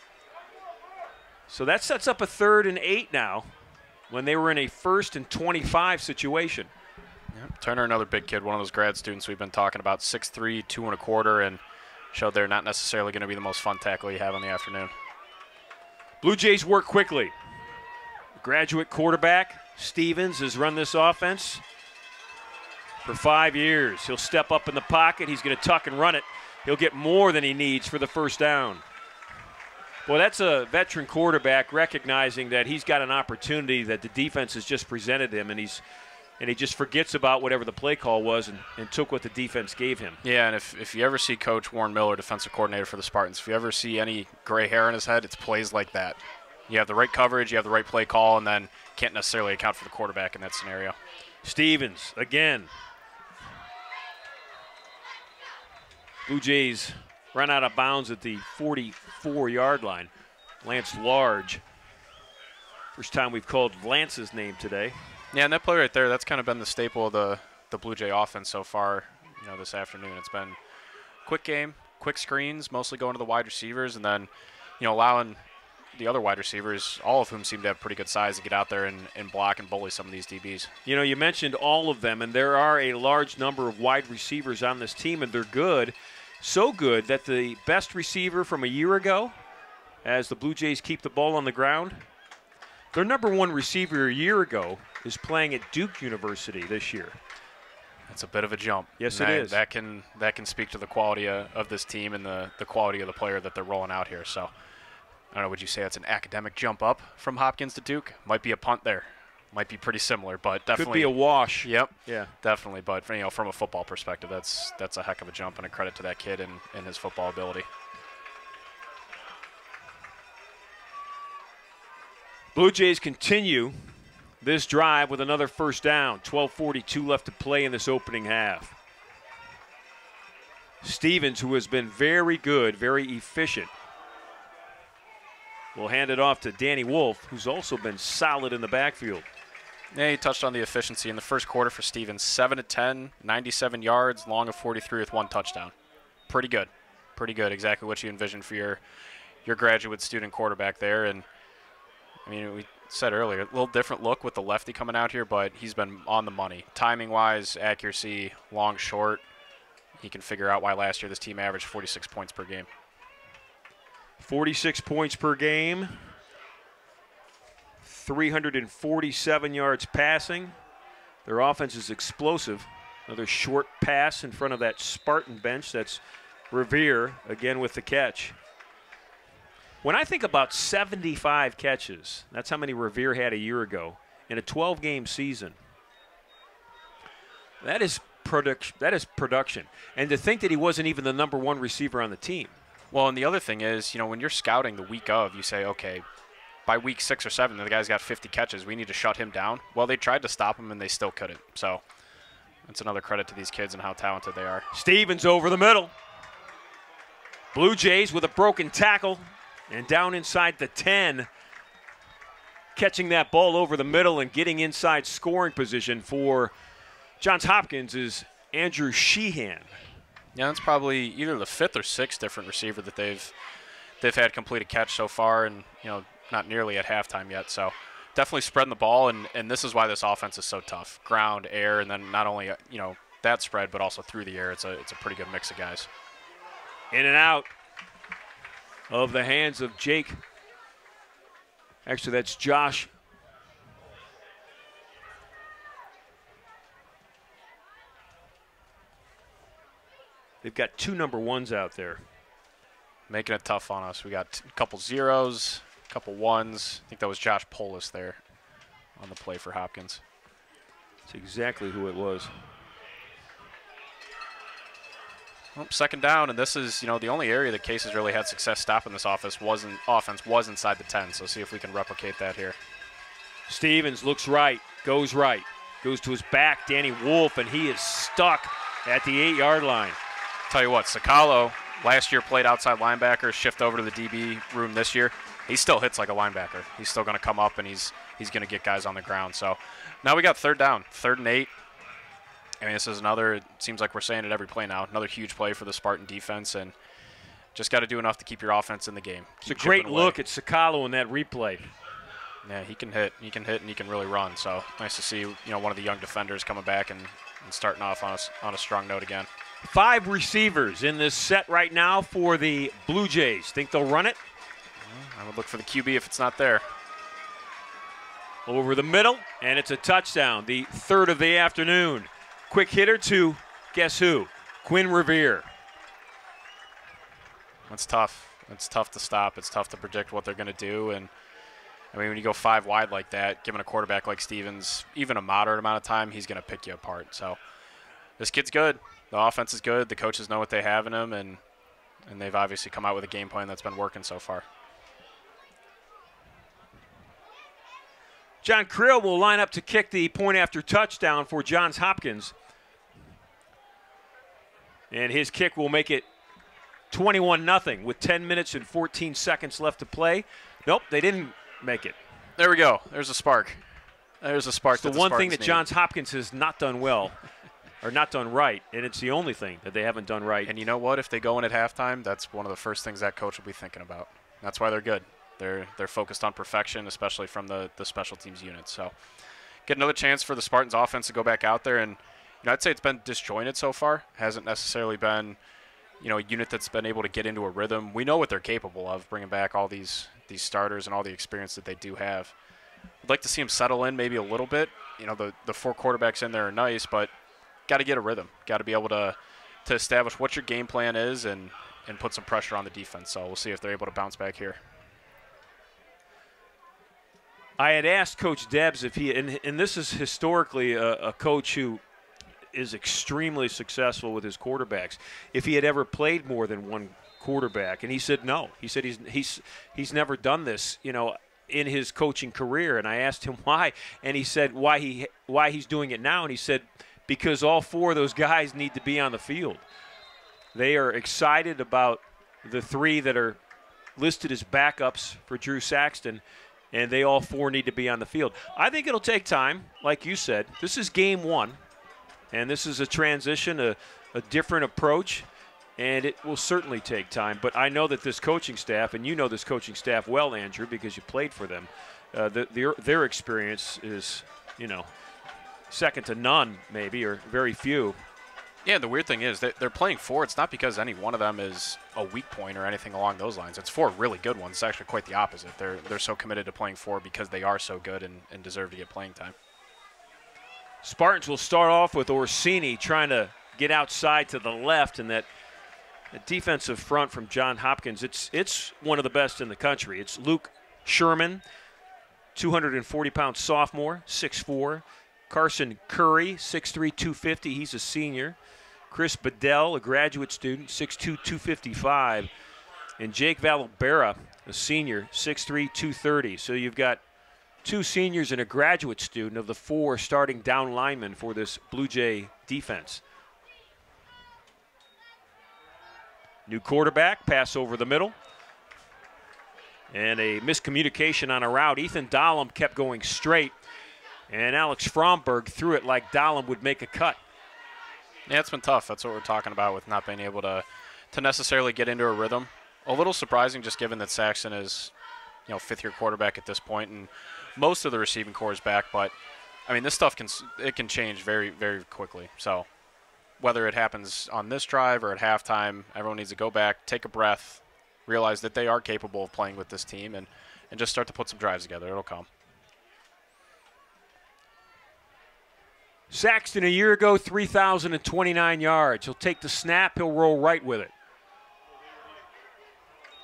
So that sets up a third and eight now when they were in a first and twenty-five situation. Yep. Turner, another big kid, one of those grad students we've been talking about, six three, two and a quarter, and showed they're not necessarily going to be the most fun tackle you have in the afternoon. Blue Jays work quickly. Graduate quarterback Stevens has run this offense for five years. He'll step up in the pocket. He's going to tuck and run it. He'll get more than he needs for the first down. Well, that's a veteran quarterback recognizing that he's got an opportunity that the defense has just presented him, and he's and he just forgets about whatever the play call was and, and took what the defense gave him. Yeah, and if, if you ever see Coach Warren Miller, defensive coordinator for the Spartans, if you ever see any gray hair in his head, it's plays like that. You have the right coverage, you have the right play call, and then can't necessarily account for the quarterback in that scenario. Stevens, again. Blue Jays run out of bounds at the forty-four yard line. Lance Large. First time we've called Lance's name today. Yeah, and that play right there, that's kind of been the staple of the, the Blue Jay offense so far, you know, this afternoon. It's been quick game, quick screens, mostly going to the wide receivers, and then, you know, allowing the other wide receivers, all of whom seem to have pretty good size, to get out there and, and block and bully some of these D Bs. You know, you mentioned all of them, and there are a large number of wide receivers on this team, and they're good. So good that the best receiver from a year ago, as the Blue Jays keep the ball on the ground, their number one receiver a year ago is playing at Duke University this year. That's a bit of a jump. Yes, and it that, is. That can that can speak to the quality of, of this team and the, the quality of the player that they're rolling out here. So, I don't know, would you say that's an academic jump up from Hopkins to Duke? Might be a punt there. Might be pretty similar, but definitely. Could be a wash. Yep. Yeah. Definitely, but you know, from a football perspective, that's that's a heck of a jump and a credit to that kid and, and his football ability. Blue Jays continue this drive with another first down. twelve forty-two left to play in this opening half. Stevens, who has been very good, very efficient, will hand it off to Danny Wolf, who's also been solid in the backfield. Yeah, he touched on the efficiency in the first quarter for Stevens. seven to ten, ninety-seven yards, long of forty-three with one touchdown. Pretty good. Pretty good. Exactly what you envisioned for your your graduate student quarterback there. And, I mean, we said earlier, a little different look with the lefty coming out here, but he's been on the money. Timing-wise, accuracy, long, short. He can figure out why last year this team averaged forty-six points per game. forty-six points per game. three hundred forty-seven yards passing. Their offense is explosive. Another short pass in front of that Spartan bench. That's Revere again with the catch. When I think about seventy-five catches, that's how many Revere had a year ago in a twelve game season. That is production. That is production. And to think that he wasn't even the number one receiver on the team. Well, and the other thing is, you know, when you're scouting the week of, you say, okay, by week six or seven, the guy's got fifty catches. We need to shut him down. Well, they tried to stop him, and they still couldn't. So that's another credit to these kids and how talented they are. Stevens over the middle. Blue Jays with a broken tackle and down inside the ten. Catching that ball over the middle and getting inside scoring position for Johns Hopkins is Andrew Sheehan. Yeah, that's probably either the fifth or sixth different receiver that they've they've had complete a catch so far, and you know, not nearly at halftime yet. So definitely spreading the ball, and, and this is why this offense is so tough. Ground, air, and then not only you know that spread, but also through the air. It's a it's a pretty good mix of guys. In and out of the hands of Jake. Actually, that's Josh. They've got two number ones out there. Making it tough on us. We got a couple zeros, a couple ones. I think that was Josh Polis there on the play for Hopkins. That's exactly who it was. Well, second down, and this is, you know, the only area that Case has really had success stopping this offense wasn't offense was inside the ten. So see if we can replicate that here. Stevens looks right, goes right, goes to his back, Danny Wolf, and he is stuck at the eight-yard line. Tell you what, Sakalo last year played outside linebacker, shift over to the D B room this year. He still hits like a linebacker. He's still going to come up and he's he's going to get guys on the ground. So now we got third down, third and eight. I mean, this is another, it seems like we're saying it every play now, another huge play for the Spartan defense, and just got to do enough to keep your offense in the game. It's a great look at Sakalo in that replay. Yeah, he can hit. He can hit and he can really run. So nice to see, you know, one of the young defenders coming back and, and starting off on a, on a strong note again. Five receivers in this set right now for the Blue Jays. Think they'll run it? I would look for the Q B if it's not there. Over the middle, and it's a touchdown. The third of the afternoon. Quick hitter to, guess who? Quinn Revere. That's tough. It's tough to stop. It's tough to predict what they're going to do. And, I mean, when you go five wide like that, given a quarterback like Stevens, even a moderate amount of time, he's going to pick you apart. So this kid's good. The offense is good. The coaches know what they have in him, and, and they've obviously come out with a game plan that's been working so far. John Creel will line up to kick the point after touchdown for Johns Hopkins. And his kick will make it twenty-one nothing with ten minutes and fourteen seconds left to play. Nope, they didn't make it. There we go. There's a spark. There's a spark. It's the that one the thing that need. Johns Hopkins has not done well, or not done right, and it's the only thing that they haven't done right. And you know what? If they go in at halftime, that's one of the first things that coach will be thinking about. That's why they're good. They're they're focused on perfection, especially from the, the special teams unit. So get another chance for the Spartans offense to go back out there. And you know, I'd say it's been disjointed so far. Hasn't necessarily been, you know, a unit that's been able to get into a rhythm. We know what they're capable of, bringing back all these these starters and all the experience that they do have. I'd like to see them settle in maybe a little bit. You know, the, the four quarterbacks in there are nice, but got to get a rhythm. Got to be able to to establish what your game plan is and, and put some pressure on the defense. So we'll see if they're able to bounce back here. I had asked Coach Debs if he, and, and this is historically a, a coach who is extremely successful with his quarterbacks, if he had ever played more than one quarterback, and he said no. He said he's he's he's never done this, you know, in his coaching career. And I asked him why, and he said why he why he's doing it now, and he said because all four of those guys need to be on the field. They are excited about the three that are listed as backups for Drew Saxton, and they all four need to be on the field. I think it'll take time, like you said. This is game one, and this is a transition, a, a different approach, and it will certainly take time. But I know that this coaching staff, and you know this coaching staff well, Andrew, because you played for them, uh, the, their, their experience is, you know, second to none maybe, or very few. Yeah, the weird thing is that they're playing four. It's not because any one of them is a weak point or anything along those lines. It's four really good ones. It's actually quite the opposite. They're they're so committed to playing four because they are so good and, and deserve to get playing time. Spartans will start off with Orsini trying to get outside to the left, and that, that defensive front from Johns Hopkins, it's it's one of the best in the country. It's Luke Sherman, two hundred forty pound sophomore, six foot four. Carson Curry, six three, two fifty. He's a senior. Chris Bedell, a graduate student, six two, two fifty-five. And Jake Valabera, a senior, six three, two thirty. So you've got two seniors and a graduate student of the four starting down linemen for this Blue Jay defense. New quarterback, pass over the middle. And a miscommunication on a route. Ethan Dahlem kept going straight, and Alex Fromberg threw it like Dahlem would make a cut. Yeah, it's been tough. That's what we're talking about with not being able to, to necessarily get into a rhythm. A little surprising just given that Saxton is, you know, fifth-year quarterback at this point, and most of the receiving core is back. But, I mean, this stuff can it can change very, very quickly. So whether it happens on this drive or at halftime, everyone needs to go back, take a breath, realize that they are capable of playing with this team, and, and just start to put some drives together. It'll come. Saxton a year ago, three thousand twenty-nine yards. He'll take the snap. He'll roll right with it.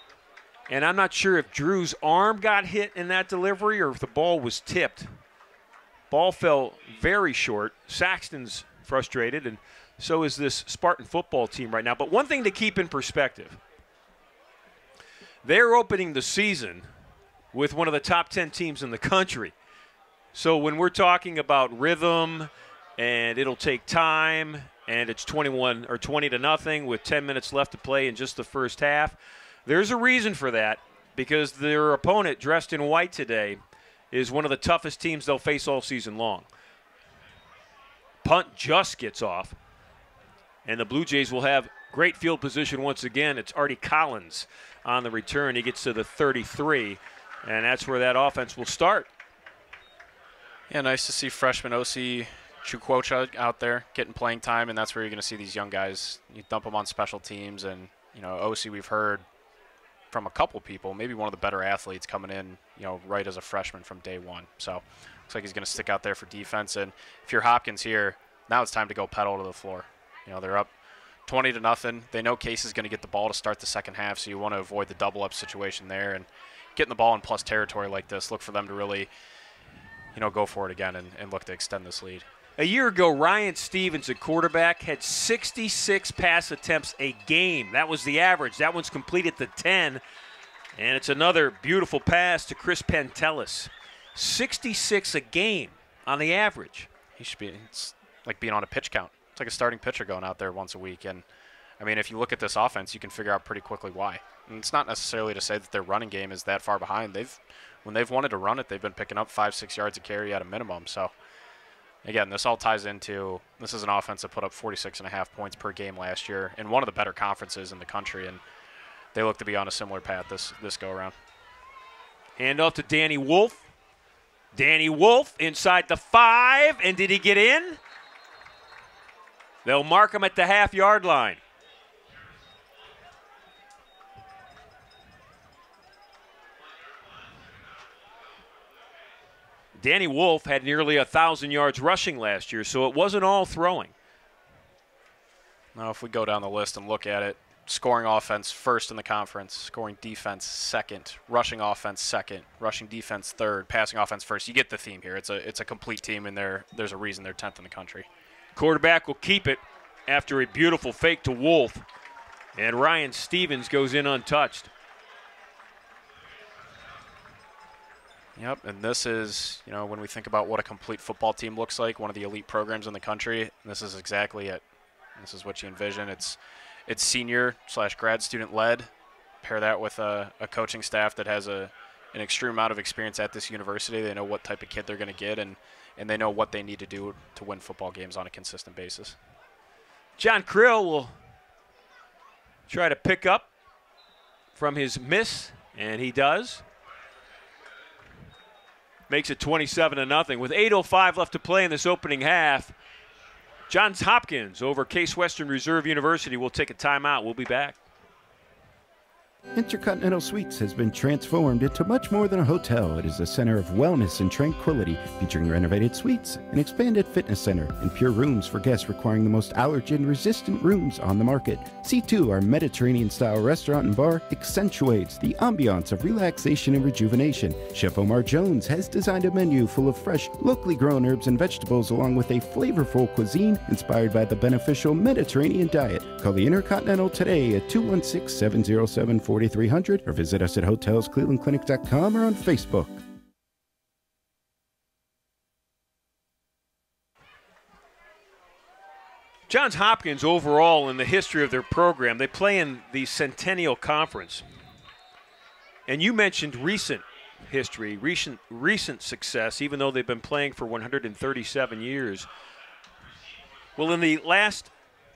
And I'm not sure if Drew's arm got hit in that delivery or if the ball was tipped. Ball fell very short. Saxton's frustrated, and so is this Spartan football team right now. But one thing to keep in perspective, they're opening the season with one of the top ten teams in the country. So when we're talking about rhythm and it'll take time and it's twenty-one or twenty to nothing with ten minutes left to play in just the first half, there's a reason for that, because their opponent dressed in white today is one of the toughest teams they'll face all season long. Punt just gets off, and the Blue Jays will have great field position once again. It's Artie Collins on the return. He gets to the thirty-three, and that's where that offense will start. Yeah, nice to see freshman O C Chukwocha out there getting playing time, and that's where you're going to see these young guys. You dump them on special teams, and, you know, O C, we've heard from a couple people, maybe one of the better athletes coming in, you know, right as a freshman from day one. So looks like he's going to stick out there for defense. And if you're Hopkins here, now it's time to go pedal to the floor. You know, they're up twenty to nothing. They know Case is going to get the ball to start the second half, so you want to avoid the double-up situation there. And getting the ball in plus territory like this, look for them to really, you know, go for it again and, and look to extend this lead. A year ago, Ryan Stevens at quarterback had sixty-six pass attempts a game. That was the average. That one's completed to ten. And it's another beautiful pass to Chris Pantelis. sixty-six a game on the average. He should be, it's like being on a pitch count. It's like a starting pitcher going out there once a week. And, I mean, if you look at this offense, you can figure out pretty quickly why. And it's not necessarily to say that their running game is that far behind. They've, when they've wanted to run it, they've been picking up five, six yards a carry at a minimum. So, again, this all ties into, this is an offense that put up forty-six and a half points per game last year in one of the better conferences in the country, and they look to be on a similar path this, this go-around. Hand off to Danny Wolf. Danny Wolf inside the five, and did he get in? They'll mark him at the half-yard line. Danny Wolf had nearly one thousand yards rushing last year, so it wasn't all throwing. Now, if we go down the list and look at it, scoring offense first in the conference, scoring defense second, rushing offense second, rushing defense third, passing offense first. You get the theme here. It's a it's a complete team, and they're, there's a reason they're tenth in the country. Quarterback will keep it after a beautiful fake to Wolf, and Ryan Stevens goes in untouched. Yep, and this is, you know, when we think about what a complete football team looks like, one of the elite programs in the country, this is exactly it. This is what you envision. It's it's senior slash grad student led. Pair that with a, a coaching staff that has a an extreme amount of experience at this university. They know what type of kid they're going to get, and, and they know what they need to do to win football games on a consistent basis. John Krill will try to pick up from his miss, and he does. Makes it twenty-seven to nothing. With eight oh five left to play in this opening half, Johns Hopkins over Case Western Reserve University will take a timeout. We'll be back. Intercontinental Suites has been transformed into much more than a hotel. It is a center of wellness and tranquility, featuring renovated suites, an expanded fitness center, and pure rooms for guests requiring the most allergen-resistant rooms on the market. C two, our Mediterranean-style restaurant and bar, accentuates the ambiance of relaxation and rejuvenation. Chef Omar Jones has designed a menu full of fresh, locally grown herbs and vegetables, along with a flavorful cuisine inspired by the beneficial Mediterranean diet. Call the Intercontinental today at two one six, seven oh seven, forty-three hundred or visit us at hotels cleveland clinic dot com or on Facebook. Johns Hopkins overall in the history of their program, they play in the Centennial Conference. And you mentioned recent history, recent recent success, even though they've been playing for one hundred thirty-seven years. Well, in the last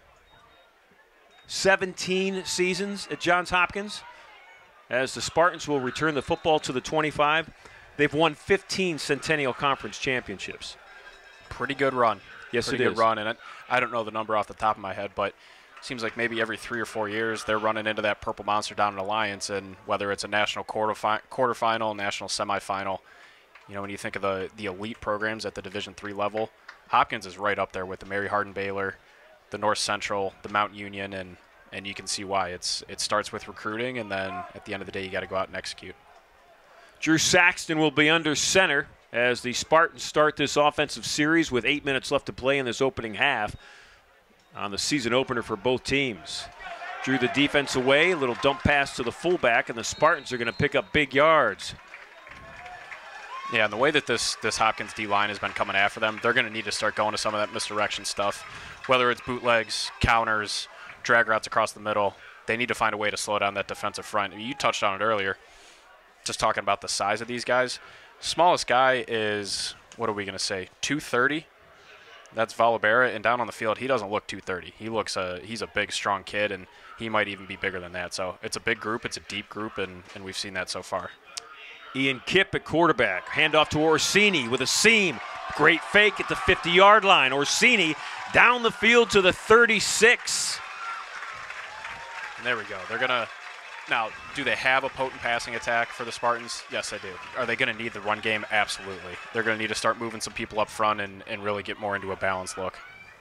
seventeen seasons at Johns Hopkins, as the Spartans will return the football to the twenty-five, they've won fifteen Centennial Conference championships. Pretty good run. Yes, Pretty it good is. run, and it, I don't know the number off the top of my head, but it seems like maybe every three or four years they're running into that Purple Monster down in Alliance, and whether it's a national quarterfi quarterfinal, national semifinal, you know, when you think of the, the elite programs at the Division three level, Hopkins is right up there with the Mary Hardin Baylor, the North Central, the Mount Union, and and you can see why. It's it starts with recruiting, and then at the end of the day, you got to go out and execute. Drew Saxton will be under center as the Spartans start this offensive series with eight minutes left to play in this opening half on the season opener for both teams. Drew the defense away, a little dump pass to the fullback, and the Spartans are going to pick up big yards. Yeah, and the way that this this Hopkins D-line has been coming after them, they're going to need to start going to some of that misdirection stuff, whether it's bootlegs, counters, drag routes across the middle. They need to find a way to slow down that defensive front. I mean, you touched on it earlier, just talking about the size of these guys. Smallest guy is, what are we going to say, two thirty? That's Valabera, and down on the field, he doesn't look two thirty. He looks a, he's a big, strong kid, and he might even be bigger than that. So it's a big group, it's a deep group, and, and we've seen that so far. Ian Kipp at quarterback. Handoff to Orsini with a seam. Great fake at the fifty-yard line. Orsini down the field to the thirty-six. And there we go. They're going to – now, do they have a potent passing attack for the Spartans? Yes, they do. Are they going to need the run game? Absolutely. They're going to need to start moving some people up front and, and really get more into a balanced look.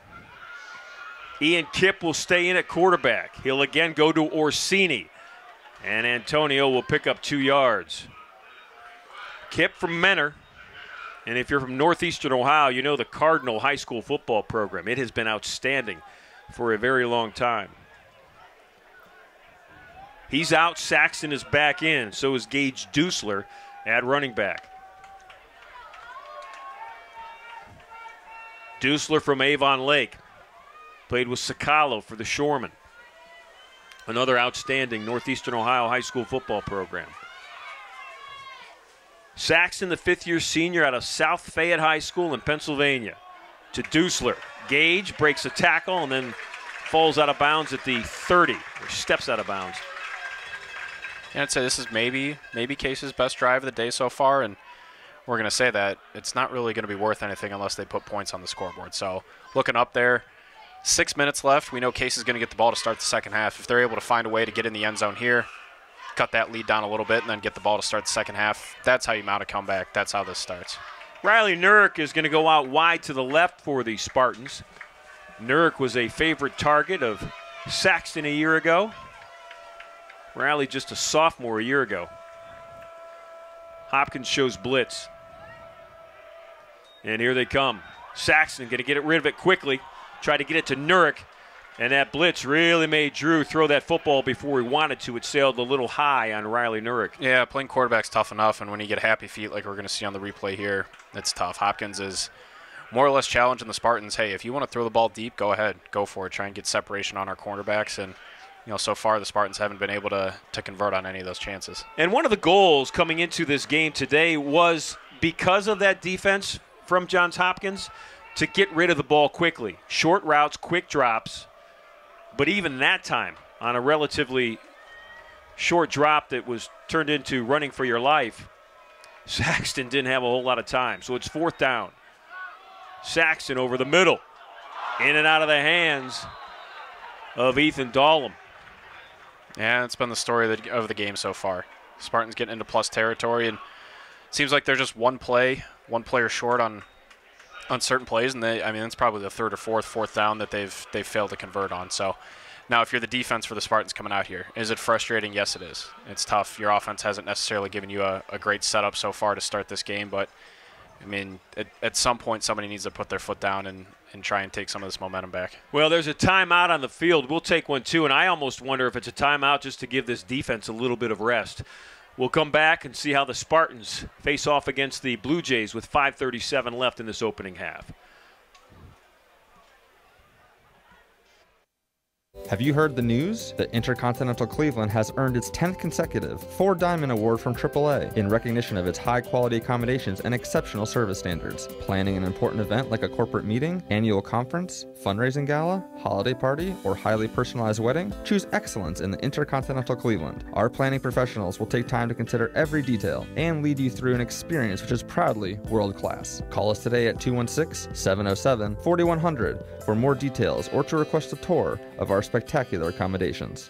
Ian Kipp will stay in at quarterback. He'll again go to Orsini. And Antonio will pick up two yards. Kipp from Menor. And if you're from northeastern Ohio, you know the Cardinal High School football program. It has been outstanding for a very long time. He's out. Saxton is back in. So is Gage Dusler at running back. Dusler from Avon Lake. Played with Sacalo for the Shoremen. Another outstanding northeastern Ohio high school football program. Saxton, the fifth-year senior out of South Fayette High School in Pennsylvania. To Dusler. Gage breaks a tackle and then falls out of bounds at the thirty, or steps out of bounds. And I'd say this is maybe maybe Case's best drive of the day so far, and we're going to say that it's not really going to be worth anything unless they put points on the scoreboard. So looking up there, six minutes left. We know Case is going to get the ball to start the second half. If they're able to find a way to get in the end zone here, cut that lead down a little bit, and then get the ball to start the second half, that's how you mount a comeback. That's how this starts. Riley Nurk is going to go out wide to the left for the Spartans. Nurk was a favorite target of Saxton a year ago. Riley just a sophomore a year ago. Hopkins shows blitz. And here they come. Saxton going to get it rid of it quickly. Try to get it to Nurk. And that blitz really made Drew throw that football before he wanted to. It sailed a little high on Riley Nurk. Yeah, playing quarterback's tough enough, and when you get happy feet like we're going to see on the replay here, it's tough. Hopkins is more or less challenging the Spartans. Hey, if you want to throw the ball deep, go ahead. Go for it. Try and get separation on our cornerbacks. And, you know, so far the Spartans haven't been able to, to convert on any of those chances. And one of the goals coming into this game today was because of that defense from Johns Hopkins to get rid of the ball quickly. Short routes, quick drops. But even that time, on a relatively short drop that was turned into running for your life, Saxton didn't have a whole lot of time. So it's fourth down. Saxton over the middle. In and out of the hands of Ethan Dahlem. Yeah, it's been the story of the, of the game so far. Spartans getting into plus territory, and it seems like they're just one play, one player short on on certain plays, and they, I mean, it's probably the third or fourth, fourth down that they've they've failed to convert on. So now if you're the defense for the Spartans coming out here, is it frustrating? Yes, it is. It's tough. Your offense hasn't necessarily given you a, a great setup so far to start this game, but, I mean, at, at some point somebody needs to put their foot down and, and try and take some of this momentum back. Well, there's a timeout on the field. We'll take one, too, and I almost wonder if it's a timeout just to give this defense a little bit of rest. We'll come back and see how the Spartans face off against the Blue Jays with five thirty-seven left in this opening half. Have you heard the news? That Intercontinental Cleveland has earned its tenth consecutive Four Diamond Award from triple A in recognition of its high-quality accommodations and exceptional service standards. Planning an important event like a corporate meeting, annual conference, fundraising gala, holiday party, or highly personalized wedding? Choose excellence in the Intercontinental Cleveland. Our planning professionals will take time to consider every detail and lead you through an experience which is proudly world-class. Call us today at two one six, seven oh seven, four one zero zero for more details or to request a tour of our spectacular accommodations.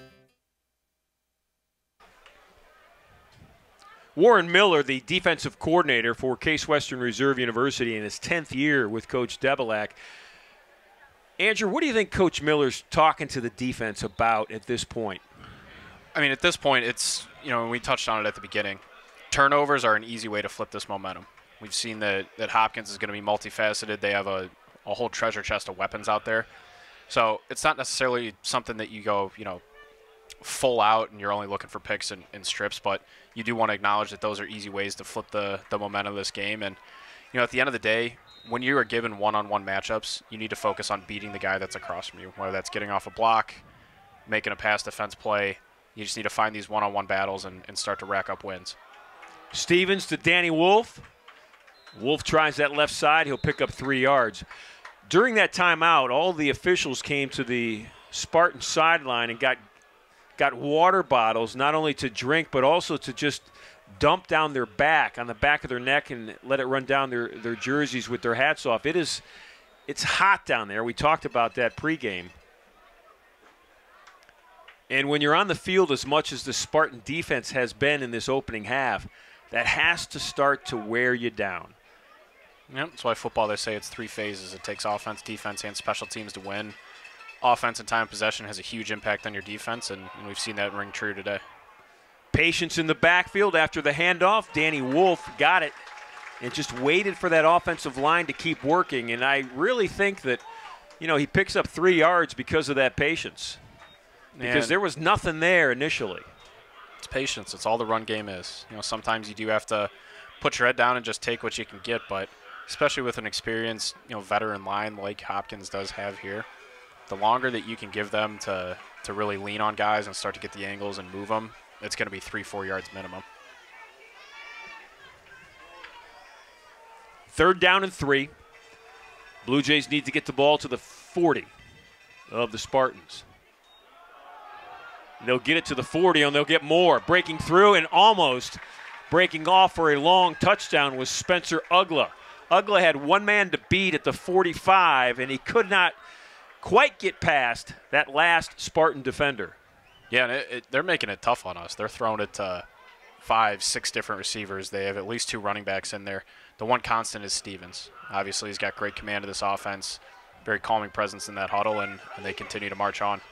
Warren Miller, the defensive coordinator for Case Western Reserve University in his tenth year with Coach Debelak. Andrew, what do you think Coach Miller's talking to the defense about at this point? I mean, at this point, it's, you know, we touched on it at the beginning. Turnovers are an easy way to flip this momentum. We've seen that, that Hopkins is going to be multifaceted. They have a, a whole treasure chest of weapons out there. So it's not necessarily something that you go, you know, full out and you're only looking for picks and, and strips, but you do want to acknowledge that those are easy ways to flip the, the momentum of this game. And, you know, at the end of the day, when you are given one-on-one matchups, you need to focus on beating the guy that's across from you, whether that's getting off a block, making a pass defense play. You just need to find these one-on-one battles and, and start to rack up wins. Stevens to Danny Wolf. Wolf tries that left side. He'll pick up three yards. During that timeout, all the officials came to the Spartan sideline and got got water bottles, not only to drink, but also to just dump down their back, on the back of their neck, and let it run down their, their jerseys with their hats off. It is, it's hot down there. We talked about that pregame. And when you're on the field as much as the Spartan defense has been in this opening half, that has to start to wear you down. Yep, that's why football, they say it's three phases. It takes offense, defense, and special teams to win. Offense and time of possession has a huge impact on your defense, and, and we've seen that ring true today. Patience in the backfield after the handoff. Danny Wolf got it and just waited for that offensive line to keep working. And I really think that, you know, he picks up three yards because of that patience. Because and there was nothing there initially. It's patience. It's all the run game is. You know, sometimes you do have to put your head down and just take what you can get, but especially with an experienced, you know, veteran line like Hopkins does have here, the longer that you can give them to, to really lean on guys and start to get the angles and move them, it's going to be three, four yards minimum. Third down and three. Blue Jays need to get the ball to the forty of the Spartans. They'll get it to the forty, and they'll get more. Breaking through and almost breaking off for a long touchdown was Spencer Ugla. Ugla had one man to beat at the forty-five, and he could not quite get past that last Spartan defender. Yeah, and it, it, they're making it tough on us. They're throwing it to five, six different receivers. They have at least two running backs in there. The one constant is Stevens. Obviously, he's got great command of this offense, very calming presence in that huddle, and, and they continue to march on.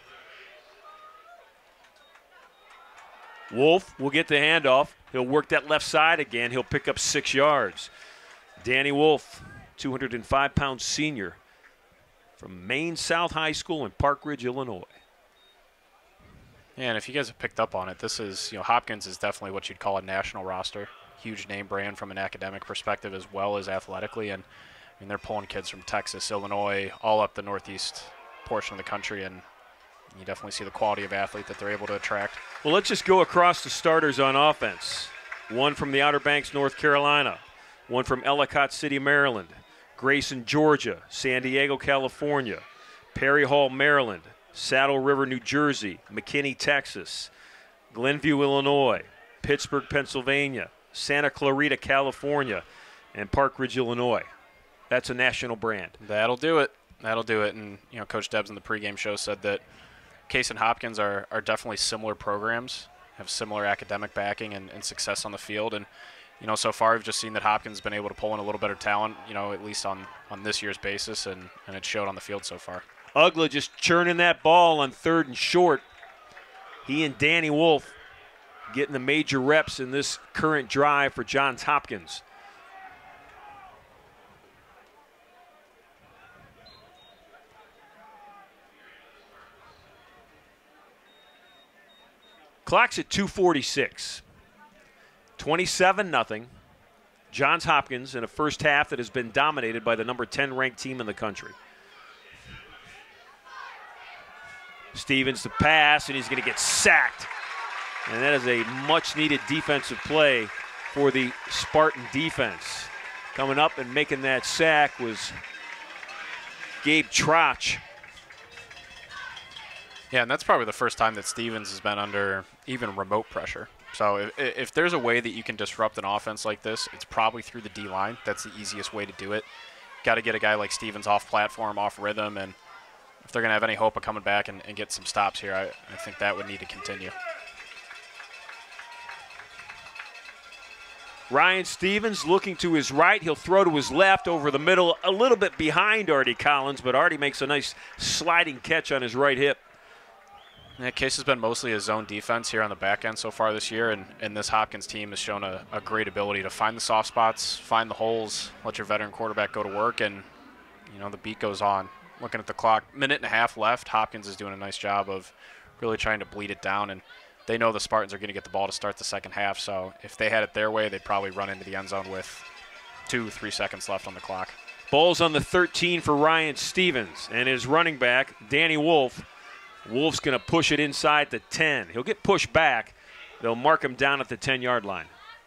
Wolf will get the handoff. He'll work that left side again. He'll pick up six yards. Danny Wolf, two hundred five pound senior from Maine South High School in Park Ridge, Illinois. Yeah, and if you guys have picked up on it, this is, you know, Hopkins is definitely what you'd call a national roster. Huge name brand from an academic perspective as well as athletically. And I mean, they're pulling kids from Texas, Illinois, all up the northeast portion of the country, and you definitely see the quality of athlete that they're able to attract. Well, let's just go across the starters on offense. One from the Outer Banks, North Carolina. One from Ellicott City, Maryland. Grayson, Georgia. San Diego, California. Perry Hall, Maryland. Saddle River, New Jersey. McKinney, Texas. Glenview, Illinois. Pittsburgh, Pennsylvania. Santa Clarita, California. And Park Ridge, Illinois. That's a national brand. That'll do it. That'll do it. And, you know, Coach Debs in the pregame show said that Case and Hopkins are, are definitely similar programs, have similar academic backing and, and success on the field. And, you know, so far we've just seen that Hopkins has been able to pull in a little better talent, you know, at least on, on this year's basis, and, and it showed on the field so far. Ugla just churning that ball on third and short. He and Danny Wolf getting the major reps in this current drive for Johns Hopkins. Clock's at two forty-six. twenty-seven nothing. Johns Hopkins in a first half that has been dominated by the number ten ranked team in the country. Stevens to pass, and he's going to get sacked. And that is a much-needed defensive play for the Spartan defense. Coming up and making that sack was Gabe Trotch. Yeah, and that's probably the first time that Stevens has been under even remote pressure. So if, if there's a way that you can disrupt an offense like this, it's probably through the D-line. That's the easiest way to do it. Got to get a guy like Stevens off platform, off rhythm, and if they're going to have any hope of coming back and, and get some stops here, I, I think that would need to continue. Ryan Stevens looking to his right. He'll throw to his left over the middle, a little bit behind Artie Collins, but Artie makes a nice sliding catch on his right hip. Yeah, Case has been mostly a zone defense here on the back end so far this year, and, and this Hopkins team has shown a, a great ability to find the soft spots, find the holes, let your veteran quarterback go to work, and, you know, the beat goes on. Looking at the clock, minute and a half left. Hopkins is doing a nice job of really trying to bleed it down, and they know the Spartans are going to get the ball to start the second half, so if they had it their way, they'd probably run into the end zone with two, three seconds left on the clock. Ball's on the thirteen for Ryan Stevens, and his running back, Danny Wolf. Wolf's going to push it inside the ten. He'll get pushed back. They'll mark him down at the ten-yard line.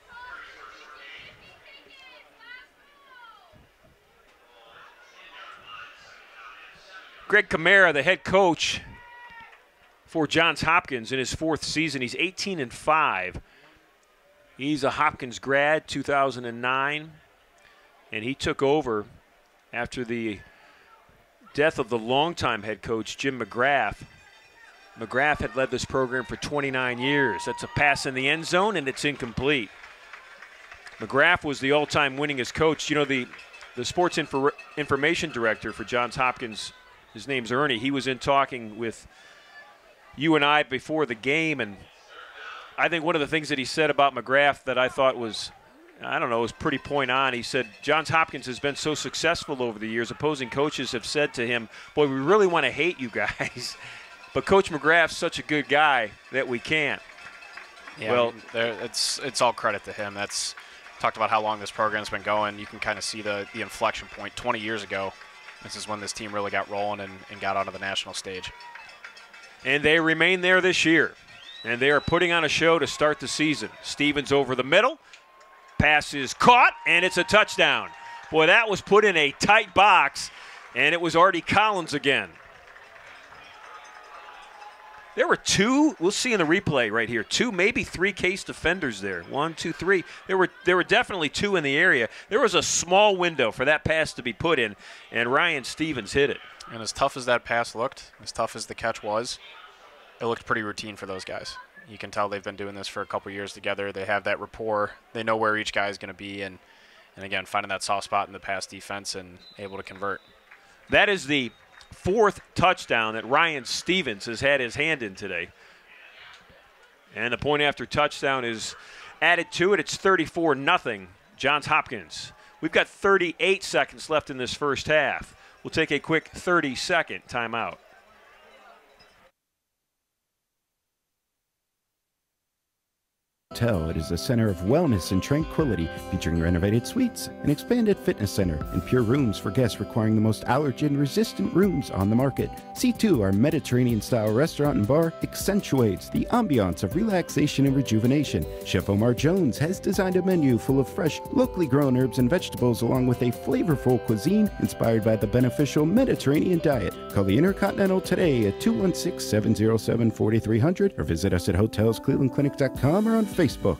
Greg Camara, the head coach for Johns Hopkins in his fourth season. He's eighteen and five. He's a Hopkins grad, two thousand nine, and he took over after the death of the longtime head coach, Jim McGrath. McGrath had led this program for twenty-nine years. That's a pass in the end zone, and it's incomplete. McGrath was the all-time winningest coach. You know, the, the sports info, information director for Johns Hopkins, his name's Ernie. He was in talking with you and I before the game, and I think one of the things that he said about McGrath that I thought was, I don't know, was pretty point on. He said, Johns Hopkins has been so successful over the years. Opposing coaches have said to him, boy, we really want to hate you guys. But Coach McGrath's such a good guy that we can't. Yeah, well, I mean, there, it's it's all credit to him. That's talked about how long this program's been going. You can kind of see the, the inflection point. twenty years ago, this is when this team really got rolling and, and got onto the national stage. And they remain there this year. And they are putting on a show to start the season. Stevens over the middle. Pass is caught, and it's a touchdown. Boy, that was put in a tight box, and it was Artie Collins again. There were two, we'll see in the replay right here, two, maybe three Case defenders there. One, two, three. There were there were definitely two in the area. There was a small window for that pass to be put in, and Ryan Stevens hit it. And as tough as that pass looked, as tough as the catch was, it looked pretty routine for those guys. You can tell they've been doing this for a couple years together. They have that rapport. They know where each guy is going to be, and, and again, finding that soft spot in the pass defense and able to convert. That is the fourth touchdown that Ryan Stevens has had his hand in today. And the point after touchdown is added to it. It's thirty-four nothing, Johns Hopkins. We've got thirty-eight seconds left in this first half. We'll take a quick thirty-second timeout. Hotel. It is a center of wellness and tranquility, featuring renovated suites, an expanded fitness center, and pure rooms for guests requiring the most allergen-resistant rooms on the market. C two, our Mediterranean-style restaurant and bar, accentuates the ambiance of relaxation and rejuvenation. Chef Omar Jones has designed a menu full of fresh, locally grown herbs and vegetables, along with a flavorful cuisine inspired by the beneficial Mediterranean diet. Call the Intercontinental today at two one six, seven zero seven, four three zero zero or visit us at hotels cleveland clinic dot com or on Facebook. Facebook.